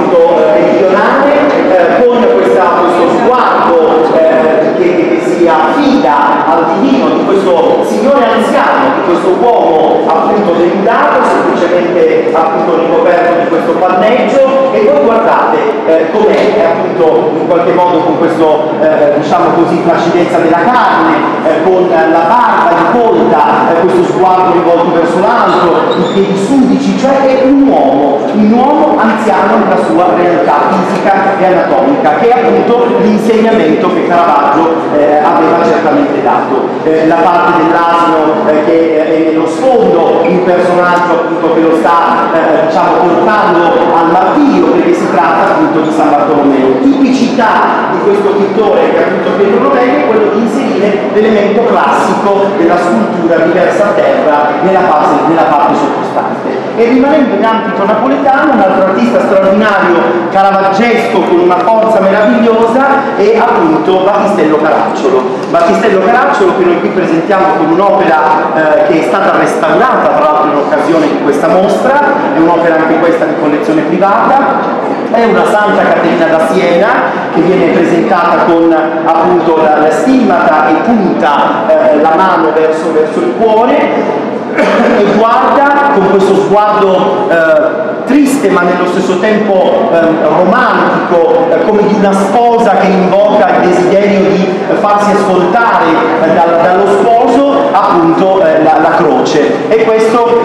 B: appunto meridionale, con questo sguardo che si affida al divino di questo signore anziano, di questo uomo appunto denudato, semplicemente appunto ricoperto di questo panneggio, e voi guardate com'è appunto in qualche modo con questo diciamo così flaccidezza della carne, con la barba incolta, questo sguardo rivolto verso l'alto, i piedi sudici, cioè è un uomo anziano nella sua realtà fisica e anatomica, che è appunto l'insegnamento che Caravaggio aveva certamente dato. La parte dell'asino che è nello sfondo, il personaggio appunto che lo sta diciamo portando al martirio, perché si tratta appunto di San Bartolomeo. Tipicità di questo pittore che appunto Pietro Novelli è quello di inserire l'elemento classico della scultura riversa a terra nella parte sottostante. E rimanendo in ambito napoletano, un altro artista straordinario caravaggesco con una forza meravigliosa è appunto Battistello Caracciolo. Battistello Caracciolo, che noi qui presentiamo con un'opera che è stata restaurata tra l'altro in occasione di questa mostra, è un'opera anche questa di collezione privata, è una Santa Caterina da Siena che viene presentata con appunto la stigmata e punta la mano verso il cuore e guarda con questo sguardo triste ma nello stesso tempo romantico, come di una sposa che invoca il desiderio di farsi ascoltare dallo sposo appunto la croce, e questo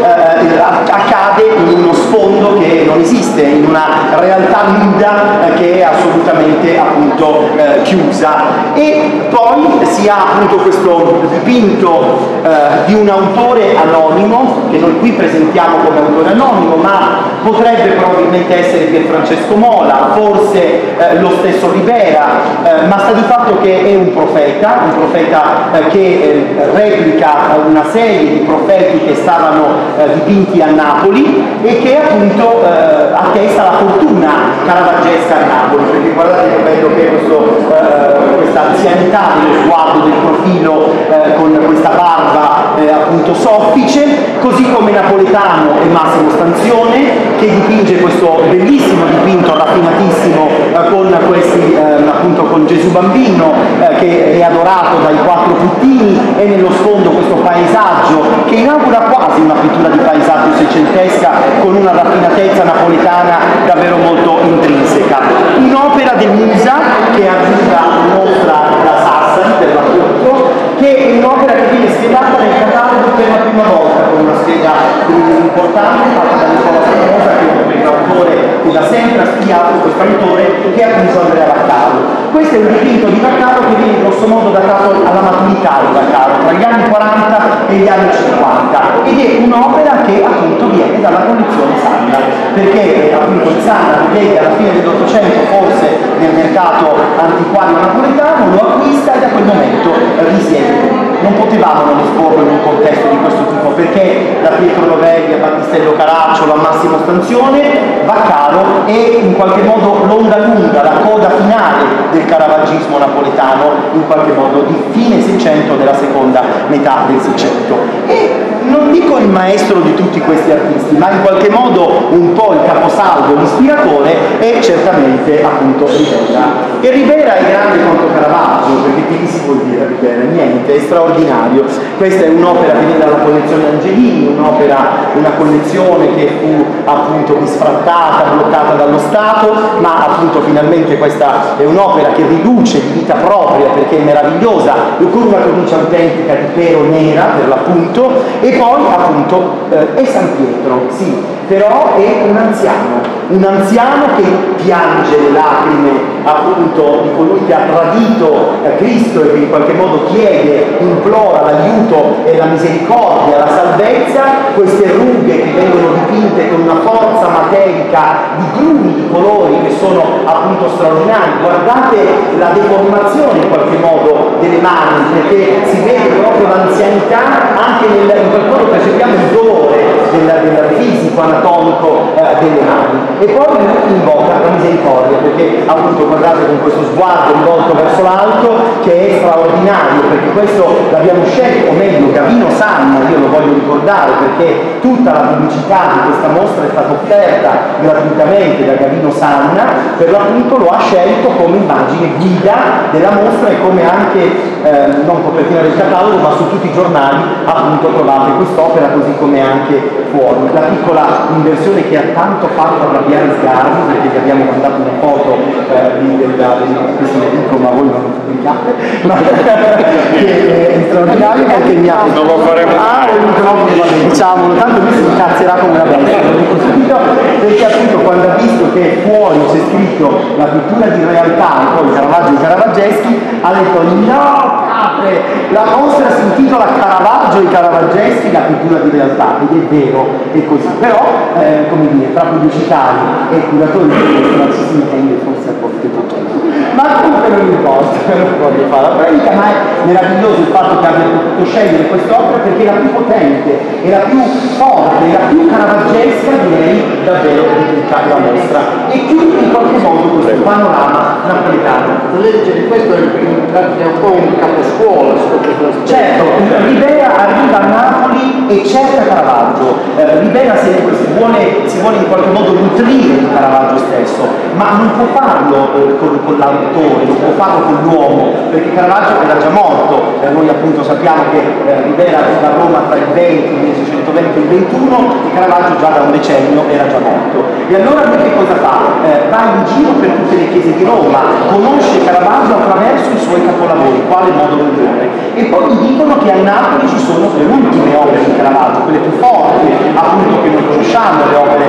B: accade in uno sfondo che non esiste, in una realtà nuda che è assolutamente appunto chiusa. E poi si ha appunto questo dipinto di un autore anonimo, che noi qui presentiamo come autore anonimo, ma potrebbe probabilmente essere Pierfrancesco Mola, forse lo stesso Ribera, ma sta di fatto che è un profeta che replica una serie di profeti che stavano dipinti a Napoli e che appunto attesta la fortuna caravaggesca a Napoli, perché guardate che bello che è questa anzianità dello sguardo, del profilo, con questa barba appunto soffice, così come Napoletano e Massimo Stanzione, che dipinge questo bellissimo dipinto raffinatissimo con questi appunto con Gesù bambino che è adorato dai quattro puttini, e nello sfondo questo paesaggio che inaugura quasi una pittura di paesaggio seicentesca con una raffinatezza napoletana davvero molto intrinseca. Un'opera del Musa che arriva in mostra da Sassari per l'appunto, che è un'opera che viene spiegata nel catalogo per la prima volta con una scheda importante fatta da Nicola Spinosa, che è un autore che da sempre ha studiato questo autore, che è appunto Andrea Vaccaro. Questo è un dipinto di Vaccaro che viene grosso modo datato alla maturità di Vaccaro, tra gli anni 40 e gli anni 50, ed è un'opera che appunto viene dalla collezione Sanna, perché appunto il Sanna vede alla fine dell'Ottocento forse nel mercato antiquario napoletano, lo acquista e da quel momento risiede. Non potevamo non esporlo in un contesto di questo tipo, perché da Pietro Novelli a Battistello Caracciolo a Massimo Stanzione, Vaccaro è in qualche modo l'onda lunga, la coda finale del caravaggismo napoletano, in qualche modo di fine Seicento, della seconda metà del Seicento. E non dico il maestro di tutti questi artisti, ma in qualche modo un po' il caposaldo, l'ispiratore è certamente appunto Ribera. E Ribera è grande quanto Caravaggio, perché che si vuol dire Ribera? Niente, è straordinario. Questa è un'opera che viene dalla collezione Angelini, una collezione che fu appunto disfrattata, bloccata dallo Stato, ma appunto finalmente questa è un'opera che riduce di vita propria perché è meravigliosa, con una cornice autentica di pero nera per l'appunto, e poi appunto è San Pietro, sì, però è un anziano che piange le lacrime appunto di colui che ha tradito Cristo e che in qualche modo chiede, implora l'aiuto e la misericordia, la salvezza. Queste rughe che vengono dipinte con una forza materica di grumi di colori che sono appunto straordinari. Guardate la deformazione in qualche modo delle mani, perché si vede proprio l'anzianità anche in quel modo percepiamo il dolore del fisico anatomico delle mani. E poi invoca la misericordia misericordia, perché appunto guardate con questo sguardo rivolto verso l'alto che è straordinario, perché questo l'abbiamo scelto, o meglio Gavino Sanna, io lo voglio ricordare perché tutta la pubblicità di questa mostra è stata offerta gratuitamente da Gavino Sanna, per l'appunto lo ha scelto come immagine guida della mostra e come anche non copertina del catalogo, ma su tutti i giornali appunto trovate quest'opera, così come anche fuori. La piccola inversione che ha tanto fatto arrabbiare Sgarbi, perché vi abbiamo mandato una foto questo ne dico ma voi non lo pubblicate, ma che è straordinario perché mi ha
A: non lo faremo
B: diciamolo, tanto lui si incazzerà come una bestia, lo dico subito, perché appunto quando ha visto che fuori c'è scritto la pittura di realtà, poi Caravaggio e Caravaggeschi, ha detto no, capre, la mostra si intitola Caravaggio e Caravaggeschi, la pittura di realtà, ed è vero, è così, però come dire, tra pubblicitari e curatori di mostra ci si intende forse a volte tutto. Ma comunque non importa, non voglio fare la predica, ma è meraviglioso il fatto che abbia potuto scegliere quest'opera perché è la più potente, è la più forte, è la più caravaggesca, direi, davvero di tutta la mostra. E chiude in qualche modo questo panorama napoletano.
C: Questo è un po' un caposcuola.
B: Certo, Ribera arriva a Napoli e cerca Caravaggio. Ribera si vuole in qualche modo nutrire di Caravaggio stesso, ma non può farlo con l'autore, non può farlo con l'uomo, perché Caravaggio era già morto. Noi appunto sappiamo che Ribera arriva a Roma tra il 1620 e il 21 e Caravaggio già da un decennio era già morto. E allora lui che cosa fa? Va in giro per tutte le chiese di Roma, conosce Caravaggio attraverso i suoi capolavori, quale modo migliore. E poi gli dicono che a Napoli ci sono le ultime opere di Caravaggio, quelle più forti, appunto che noi conosciamo, le opere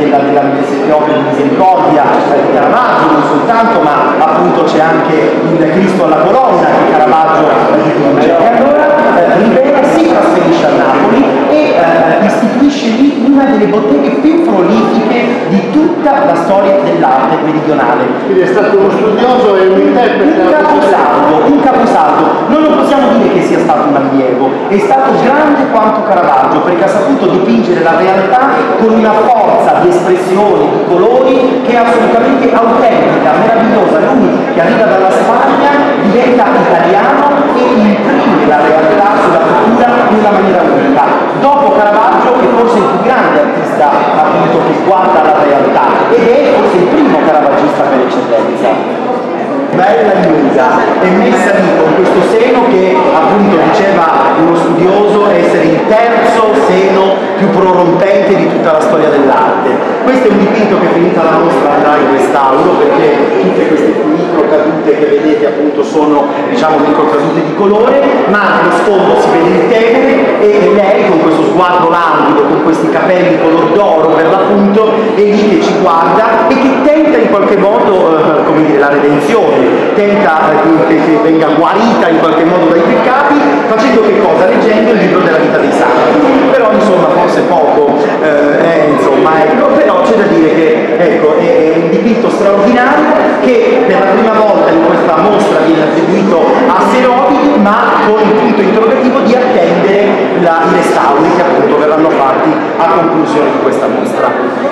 B: le opere di misericordia di Caravaggio, non soltanto, ma appunto c'è anche il Cristo alla colonna che Caravaggio dipinge. E allora Ribera si trasferisce a Napoli e istituisce lì una delle botteghe più prolifiche di tutta la storia dell'arte meridionale.
C: Quindi è stato uno studioso e un interprete.
B: Un caposaldo. Noi non possiamo dire che sia stato un allievo, è stato grande quanto Caravaggio, perché ha saputo dipingere la realtà con una forza di espressioni, di colori che è assolutamente autentica, meravigliosa. Lui che arriva dalla Spagna diventa italiano e imprime la realtà sulla pittura in una maniera unica. Dopo Caravaggio è forse il più grande artista appunto che guarda la realtà ed è forse il primo caravaggista per eccellenza. Bella e lunga, è messa lì con questo seno che appunto diceva uno studioso essere il terzo seno più prorompente di tutta la storia dell'arte. Questo è un dipinto che finita la mostra andrà in restauro perché tutte queste microcadute che vedete appunto sono diciamo microcadute di colore, ma nello sfondo si vede il Tevere e lei con questo sguardo languido, con questi capelli color d'oro per l'appunto, è lì che ci guarda e che tenta in qualche modo come dire, la redenzione, tenta che venga guarita in qualche modo dai peccati, facendo che cosa? Leggendo il libro della vita dei santi. Però insomma forse poco, insomma, ecco, però c'è da dire che ecco, è un dipinto straordinario che per la prima volta in questa mostra viene attribuito a Serodi, ma con il punto interrogativo di attendere i restauri che appunto verranno fatti a conclusione di questa mostra.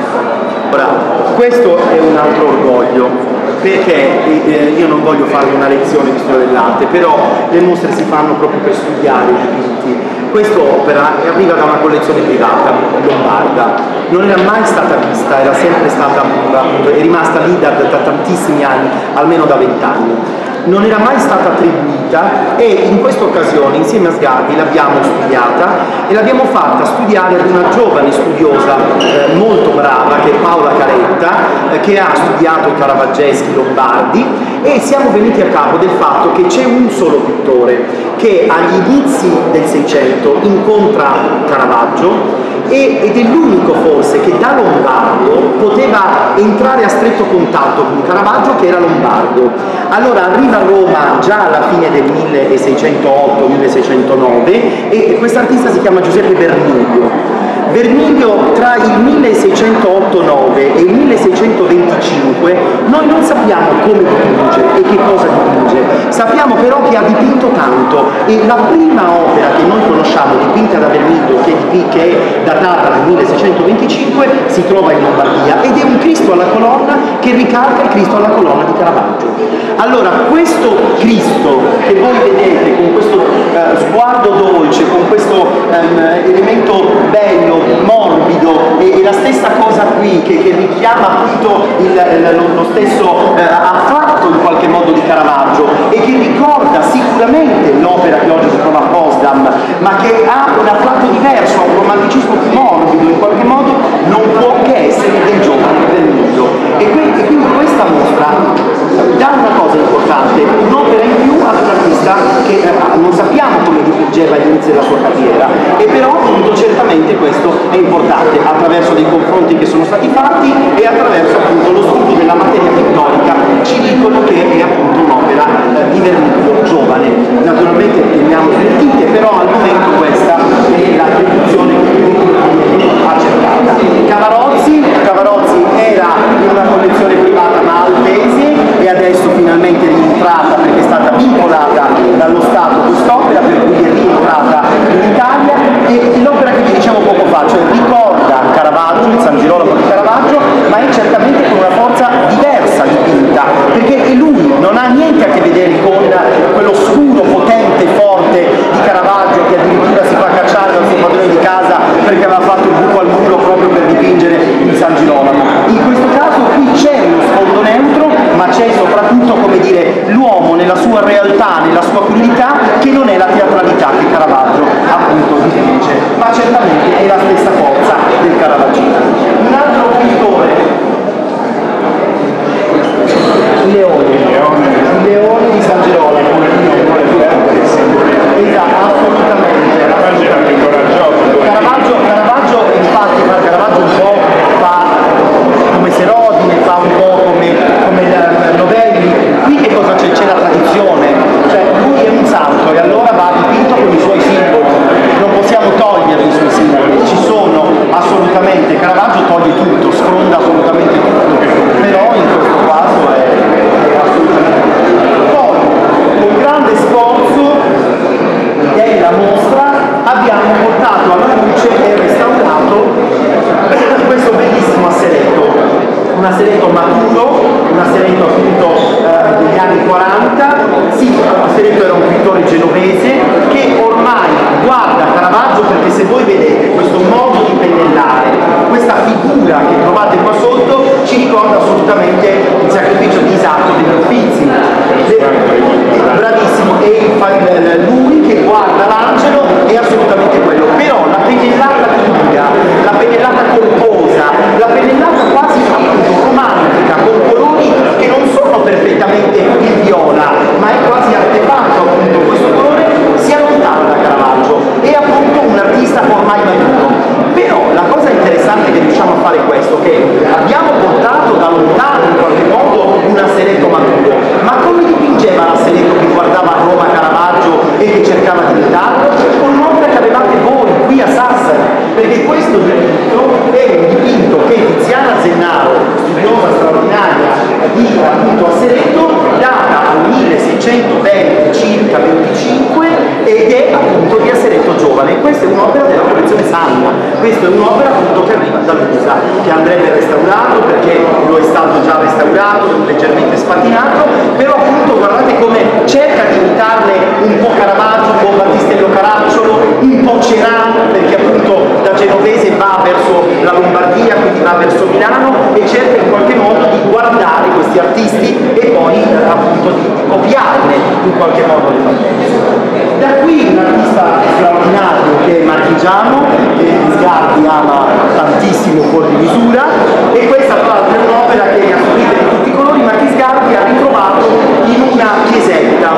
B: Ora, questo è un altro orgoglio, perché io non voglio fare una lezione di storia dell'arte, però le mostre si fanno proprio per studiare i dipinti. Quest'opera arriva da una collezione privata lombarda, non era mai stata vista, era sempre stata appunto, è rimasta lì da tantissimi anni, almeno da 20 anni. Non era mai stata attribuita e in questa occasione insieme a Sgarbi l'abbiamo studiata e l'abbiamo fatta studiare ad una giovane studiosa molto brava che è Paola Caretta, che ha studiato i caravaggeschi lombardi, e siamo venuti a capo del fatto che c'è un solo pittore che agli inizi del Seicento incontra Caravaggio ed è l'unico forse che da lombardo poteva entrare a stretto contatto con Caravaggio, che era lombardo. Allora arriva a Roma già alla fine del 1608-1609 e quest'artista si chiama Giuseppe Vermiglio. Vermiglio tra il 1608-9 e il 1625 noi non sappiamo come dipinge e che cosa dipinge, Sappiamo però che ha dipinto tanto, e la prima opera che noi conosciamo dipinta da Vermiglia, che è datata nel 1625, si trova in Lombardia ed è un Cristo alla colonna che ricalca il Cristo alla colonna di Caravaggio. Allora, questo Cristo che voi vedete con questo sguardo dolce, con questo elemento bello, morbido, e la stessa cosa qui che richiama appunto lo stesso affratto in qualche modo di Caravaggio, e che ricorda sicuramente l'opera che oggi si trova a Potsdam, ma che ha un affratto diverso, ha un romanticismo più morbido, in qualche modo non può che essere del giovane Vermiglia. E quindi questa mostra dà una cosa importante, un'opera in più ad un artista che non sappiamo come dipingeva all'inizio della sua carriera, e però appunto certamente questo è importante attraverso dei confronti che sono stati fatti e attraverso appunto lo studio della materia pittorica. Ci dicono che è appunto un'opera di Vermiglia giovane. Naturalmente teniamo sentite, però al momento questa è l'attribuzione che ha cercata. Cavarozzi era in una collezione privata maltese e adesso finalmente è rientrata, perché è stata vincolata dallo Stato quest'opera, per cui è rientrata in Italia, e l'opera che vi dicevo poco fa, cioè ricorda Caravaggio, il San Girolamo di Caravaggio, ma è certamente con una forza diversa dipinta, perché lui non ha niente a che vedere con quello scuro, potente, forte di Caravaggio, che addirittura si fa cacciare dal suo padrone di casa perché aveva fatto il buco al muro proprio per dipingere il San Girolamo. In questo caso qui c'è uno sfondo neutro, ma c'è soprattutto, come dire, l'uomo nella sua realtà, nella sua crudità, che non è la teatralità che Caravaggio appunto dipinge, ma certamente è la stessa forza del Caravaggino. Un altro pittore, il leone di San Girolamo. Esatto, assolutamente. Caravaggio un po' fa come Serodine, fa un po' come Novelli. Qui che cosa c'è? C'è la tradizione, cioè lui è un santo e allora va dipinto con i suoi simboli, non possiamo togliere i suoi simboli, ci sono assolutamente. Caravaggio toglie tutto, sfronda assolutamente tutto, però in questo caso è assolutamente. Poi, con grande sforzo della mostra, abbiamo portato alla luce e restaurato questo bellissimo asseretto, un asseretto maturo, un asseretto appunto degli anni 40. Sì, Asseretto era un pittore genovese che ormai guarda Caravaggio, perché se voi vedete questo modo di pennellare, questa figura che trovate qua sotto, ci ricorda assolutamente il sacrificio di Isacco degli Uffizi. Bravissimo, e lui che guarda l'angelo è assolutamente quello, però la pennellata lunga, la pennellata corposa, la pennellata quasi appunto romantica, con colori che non sono perfettamente il viola, ma è quasi artefatto appunto questo colore, si allontana da Caravaggio, è appunto un artista ormai maturo. Però la cosa interessante che riusciamo a fare è questo, che abbiamo portato da lontano in qualche modo un asseretto maturo, ma come dipingeva l'asseretto che guardava a Roma Caravaggio e che cercava di imitarlo? Con un'opera che avevate voi qui a Sassari, perché questo dipinto è un dipinto che Tiziana Zennaro, studiosa straordinaria di appunto asseretto, data al 1620 circa 25, ed è appunto di asseretto giovane. Questa è un'opera della collezione Sanna, questa è un'opera appunto che arriva da Lusa, che andrebbe restaurato perché lo è stato già restaurato, leggermente spatinato, però appunto guardate come cerca di imitarne un po' Caravaggio, un po' Battistello Caracciolo, un po' Ceran, perché appunto da genovese va verso la Lombardia, quindi va verso Milano, e cerca in qualche modo di guardare questi artisti e poi appunto di copiarne in qualche modo le partenze. Da qui un artista straordinario che è marchigiano, che Sgarbi ama tantissimo fuori misura, e questa tra l'altro è un'opera che ha subito di tutti i colori, ma che Sgarbi ha ritrovato in una chiesetta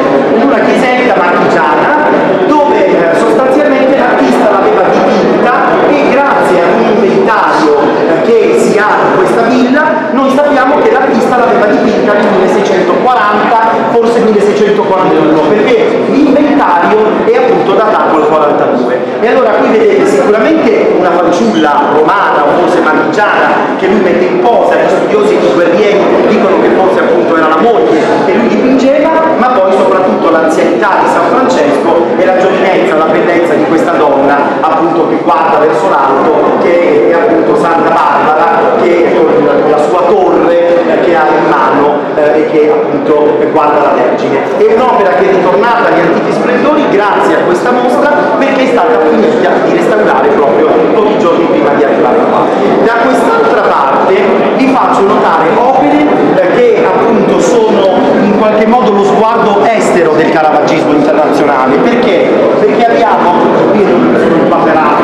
B: marchigiana, dove sostanzialmente l'artista l'aveva dipinta, e grazie ad un inventario che si ha in questa villa noi sappiamo che l'artista l'aveva dipinta nel 1640, forse 1641, perché l'inventario è appunto datato al 42. E allora qui vedete sicuramente una fanciulla romana o forse marchigiana che lui e che appunto guarda la Vergine. È un'opera che è ritornata agli antichi splendori grazie a questa mostra, perché è stata finita di restaurare proprio pochi giorni prima di arrivare qua. Da quest'altra parte vi faccio notare opere che appunto sono in qualche modo lo sguardo estero del caravaggismo internazionale. Perché? Perché abbiamo qui un paperato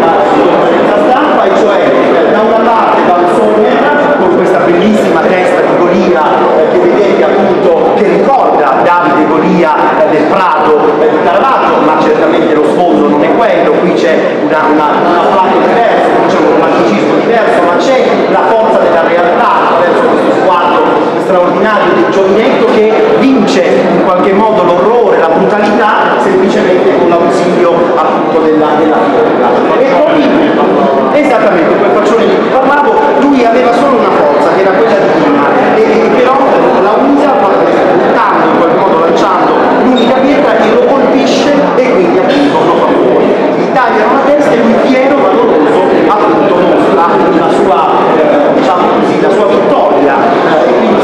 B: la stampa, e cioè da una parte Valsogna con questa bellissima testa di Golia che vedete appunto, che ricorda Davide Golia del Prato di Caravaggio, ma certamente lo sfondo non è quello, qui c'è una plato diverso, qui c'è un romanticismo diverso, ma c'è la forza della realtà attraverso questo sguardo straordinario del giovinetto che vince in qualche modo l'orrore, la brutalità, semplicemente con l'ausilio appunto della figura. E poi, esattamente, quel faccione di cui parlavo, lui aveva solo una forza, che era quella divina, e però la usa buttando, in qualche modo lanciando l'unica pietra che lo colpisce e quindi appunto lo fa fuori. Gli tagliano la testa e lui fiero, valoroso, appunto mostra la sua, diciamo così, la sua vittoria, e quindi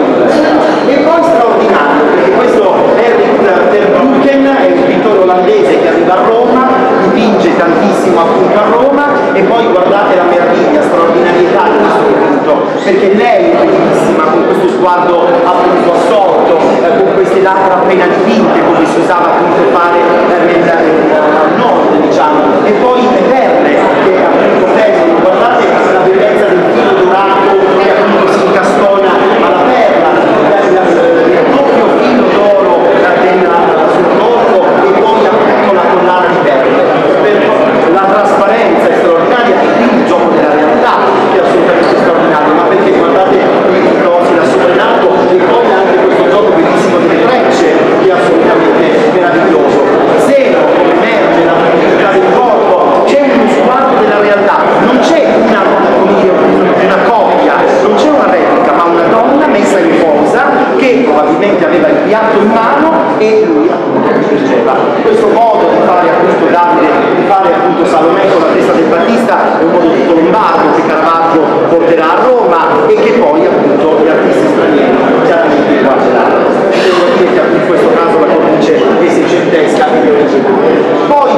B: e poi straordinario, perché questo Erich ter Brucken è un pittore olandese che arriva a Roma, dipinge tantissimo appunto a Roma, e poi guardate la meraviglia, straordinarietà di questo dipinto, perché lei è bellissima, con questo sguardo appunto assorto, con queste labbra appena dipinte, come si usava appunto fare al nord, diciamo, e poi le perle che appunto tengono, guardate la bellezza del filo dorato che appunto si incastona alla perla, il doppio filo d'oro sul corpo e poi appunto la collana di perle. La trasparenza è straordinaria, e quindi il gioco della realtà che è assolutamente straordinario, ma perché guardate i cosi da sopra in alto, e poi anche questo gioco bellissimo delle trecce che è assolutamente meraviglioso. Zero come emerge la fragilità del corpo, c'è uno sguardo della realtà, non c'è una copia, non c'è una replica, ma una donna messa in posa che probabilmente aveva il piatto in mano e lui appunto dipingeva. Questo modo di fare appunto Davide, di fare appunto Salomè con la testa del Battista è un modo tutto lombardo che Caravaggio porterà a Roma e che poi appunto gli artisti stranieri chiaramente guarderanno. Devo dire che in questo caso la cornice è seicentesca e originale. Poi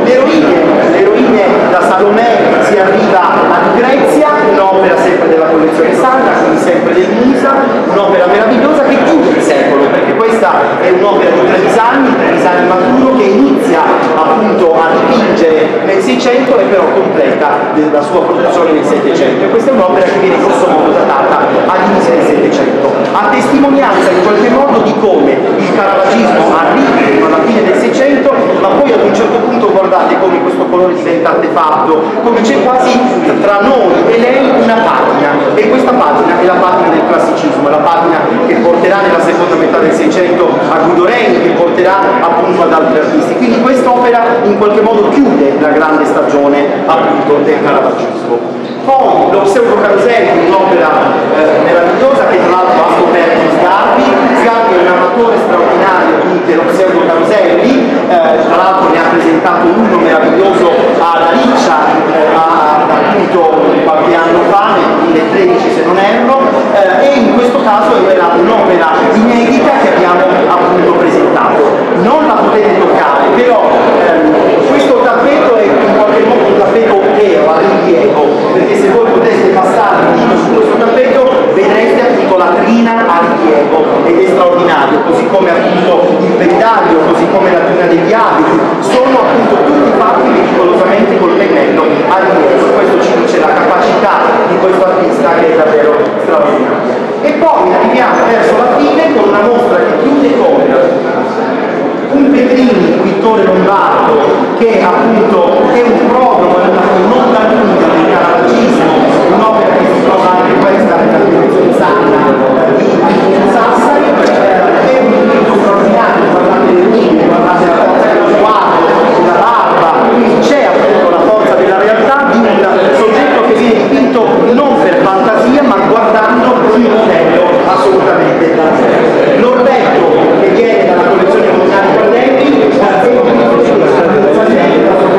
B: l'eroine da Salomè si arriva a Lucrezia, un'opera sempre della collezione Sandra, quindi sempre del Musa, un'opera meravigliosa che chiude il secolo, perché questa è un'opera di Trevisani maturo, che inizia appunto a dipingere nel 600 e però completa la sua produzione nel 700, e questa è un'opera che viene grosso modo datata all'inizio del 700, a testimonianza in qualche modo di come il caravaggismo arriva alla fine del 600, ma poi ad un certo punto guardate come questo colore diventa artefatto, come c'è quasi tra noi e lei una pagina, e questa pagina è la pagina del classicismo, la pagina che porterà nella seconda metà del 600 a Guido Reni, che porterà appunto ad altri artisti. Quindi quest'opera in qualche modo chiude la grande stagione appunto del caravaggismo. Poi lo Pseudo Caroselli, un'opera meravigliosa che tra l'altro ha scoperto Sgarbi è un amatore straordinario dello Pseudo Caroselli, tra l'altro ne ha presentato uno meraviglioso ad Aliccia appunto qualche anno fa, nel 2013 se non erro, e in questo caso era un'opera inedita che abbiamo appunto presentato. Non la potete toccare, però questo tappeto è in qualche modo un tappeto vero, a rilievo, perché se voi poteste passare su questo tappeto vedrete appunto la trina a rilievo, ed è straordinario, così come appunto il pettaglio, così come la trina degli abiti, sono appunto tutti fatti meticolosamente col pennello a rilievo. Questo ci dice la capacità di questo artista, che è davvero straordinaria. E poi arriviamo verso la fine con una mostra che chiude con un Petrini, pittore lombardo, che appunto è un prodromo non da lunga del caravaggismo, un'opera che si trova anche questa nella collezione Sandra di Sassari, è un dipinto straordinario, guardate le linee, guardate la forza dello sguardo, della barba, quindi c'è appunto la forza della realtà di un soggetto che viene dipinto non per fantasia ma guardando un modello assolutamente da zero. L'Orvetto che viene dalla collezione Montanari Guardelli è un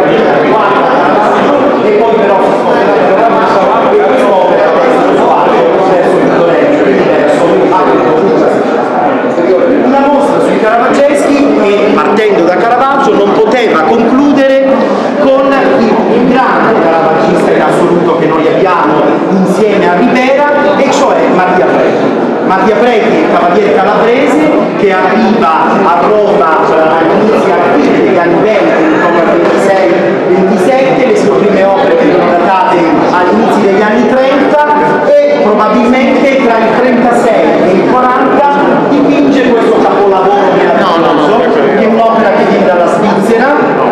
B: Mattia Preti, il cavaliere calabrese, che arriva a Roma all'inizio degli anni 20, intorno al 26-27, le sue prime opere vengono datate agli inizi degli anni 30 e probabilmente tra il 36 e il 40 dipinge questo capolavoro meraviglioso, che è un'opera che viene dalla Svizzera,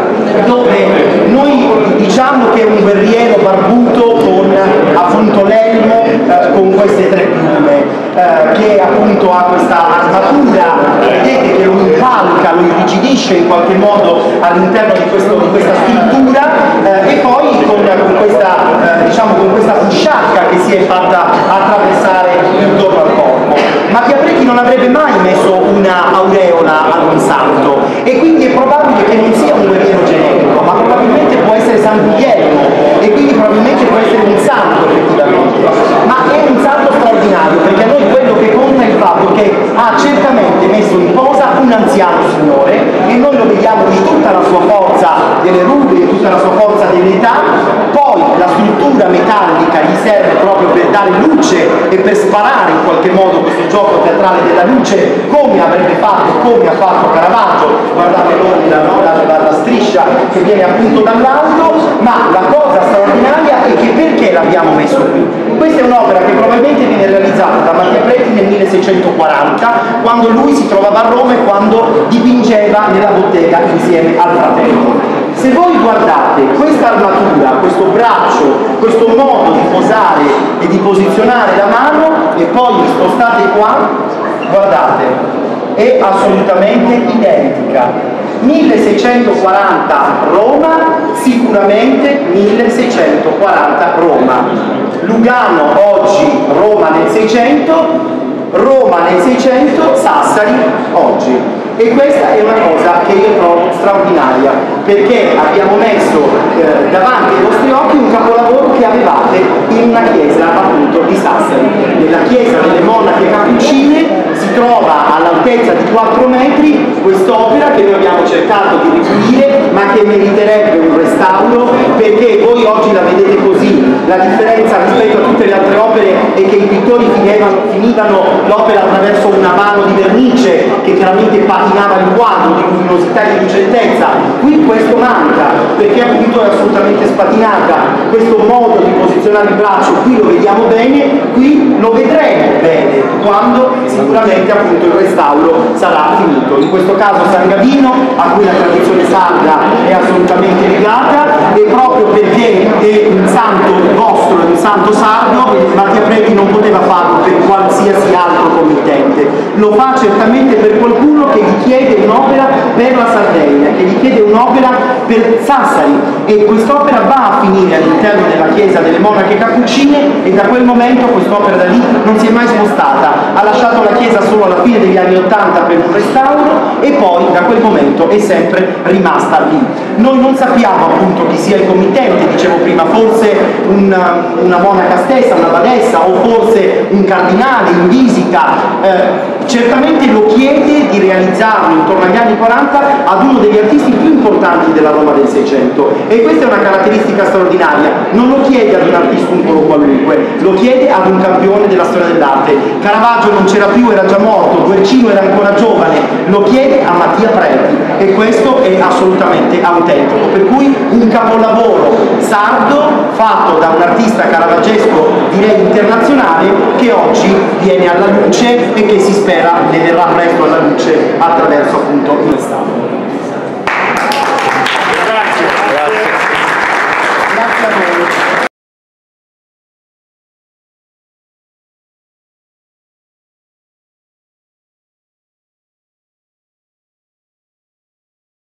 B: dove noi diciamo che è un guerriero barbuto con appunto l'elmo con queste tre piume, che appunto ha questa armatura, vedete, che lo impalca, lo irrigidisce in qualche modo all'interno di questa struttura, e poi con questa, diciamo, con questa fusciacca che si è fatta attraversare intorno al corpo. Mattia Preti non avrebbe mai messo una aureola ad un santo, e quindi è probabile che non sia un guerriero generico, ma probabilmente può essere San Guglielmo, e quindi probabilmente può essere un santo effettivamente, ma è un santo straordinario, perché a noi quello che conta è il fatto che ha certamente messo in posa un anziano signore, e noi lo vediamo di tutta la sua forza delle rughe, di tutta la sua forza dell'età. Poi la struttura metallica gli serve proprio per dare luce e per sparare in qualche modo questo gioco teatrale della luce, come avrebbe fatto, come ha fatto Caravaggio. Guardate l'onda, no? la striscia che viene appunto dall'alto. Ma la cosa straordinaria è che perché l'abbiamo messo qui? Questa è un'opera che probabilmente viene realizzata da Mattia Preti nel 1640, quando lui si trovava a Roma e quando dipingeva nella bottega insieme al fratello. Se voi guardate questa armatura, questo braccio, questo modo di posare e di posizionare la mano, e poi vi spostate qua, guardate, è assolutamente identica. 1640 Roma, sicuramente 1640 Roma. Lugano oggi, Roma nel 600, Roma nel 600, Sassari oggi. E questa è una cosa che io trovo straordinaria, perché abbiamo messo davanti ai vostri occhi un capolavoro che avevate in una chiesa appunto di Sassari. Nella chiesa delle monache cappuccine si trova all'altezza di 4 metri quest'opera che noi abbiamo cercato di ripulire, ma che meriterebbe un restauro, perché voi oggi la vedete così. La differenza rispetto a tutte le altre opere è che i pittori finivano l'opera attraverso una mano di vernice che chiaramente patinava il quadro di luminosità e di lucentezza. Qui questo manca, perché appunto è assolutamente spatinata. Questo modo di posizionare il braccio qui lo vediamo bene, qui lo vedremo bene quando sicuramente appunto il restauro sarà finito. In questo caso San Gavino, a cui la tradizione sarda è assolutamente legata, e proprio perché è un santo vostro, è un santo sardo, Mattia Preti non poteva farlo per qualsiasi altro committente. Lo fa certamente per qualcuno che gli chiede un'opera per la Sardegna, che gli chiede un'opera per Sassari, e quest'opera va a finire all'interno della chiesa delle monache cappuccine, e da quel momento quest'opera da lì non si è mai spostata. Ha lasciato la chiesa solo alla fine degli anni 80 per un restauro, e poi da quel momento è sempre rimasta lì. Noi non sappiamo appunto chi sia il committente, dicevo prima, forse una monaca stessa, una badessa, o forse un cardinale in visita. Certamente lo chiede di realizzarlo intorno agli anni 40 ad uno degli artisti più importanti della Roma del 600, e questa è una caratteristica straordinaria. Non lo chiede ad un artista un po' qualunque, lo chiede ad un campione della storia dell'arte. Caravaggio non c'era più, era già morto, Guercino era ancora giovane, lo chiede a Mattia Preti, e questo è assolutamente autentico, per cui un capolavoro sardo fatto da un artista caravaggesco, direi internazionale, che oggi viene alla luce e che si spera ne verrà presto alla luce attraverso appunto il restauro.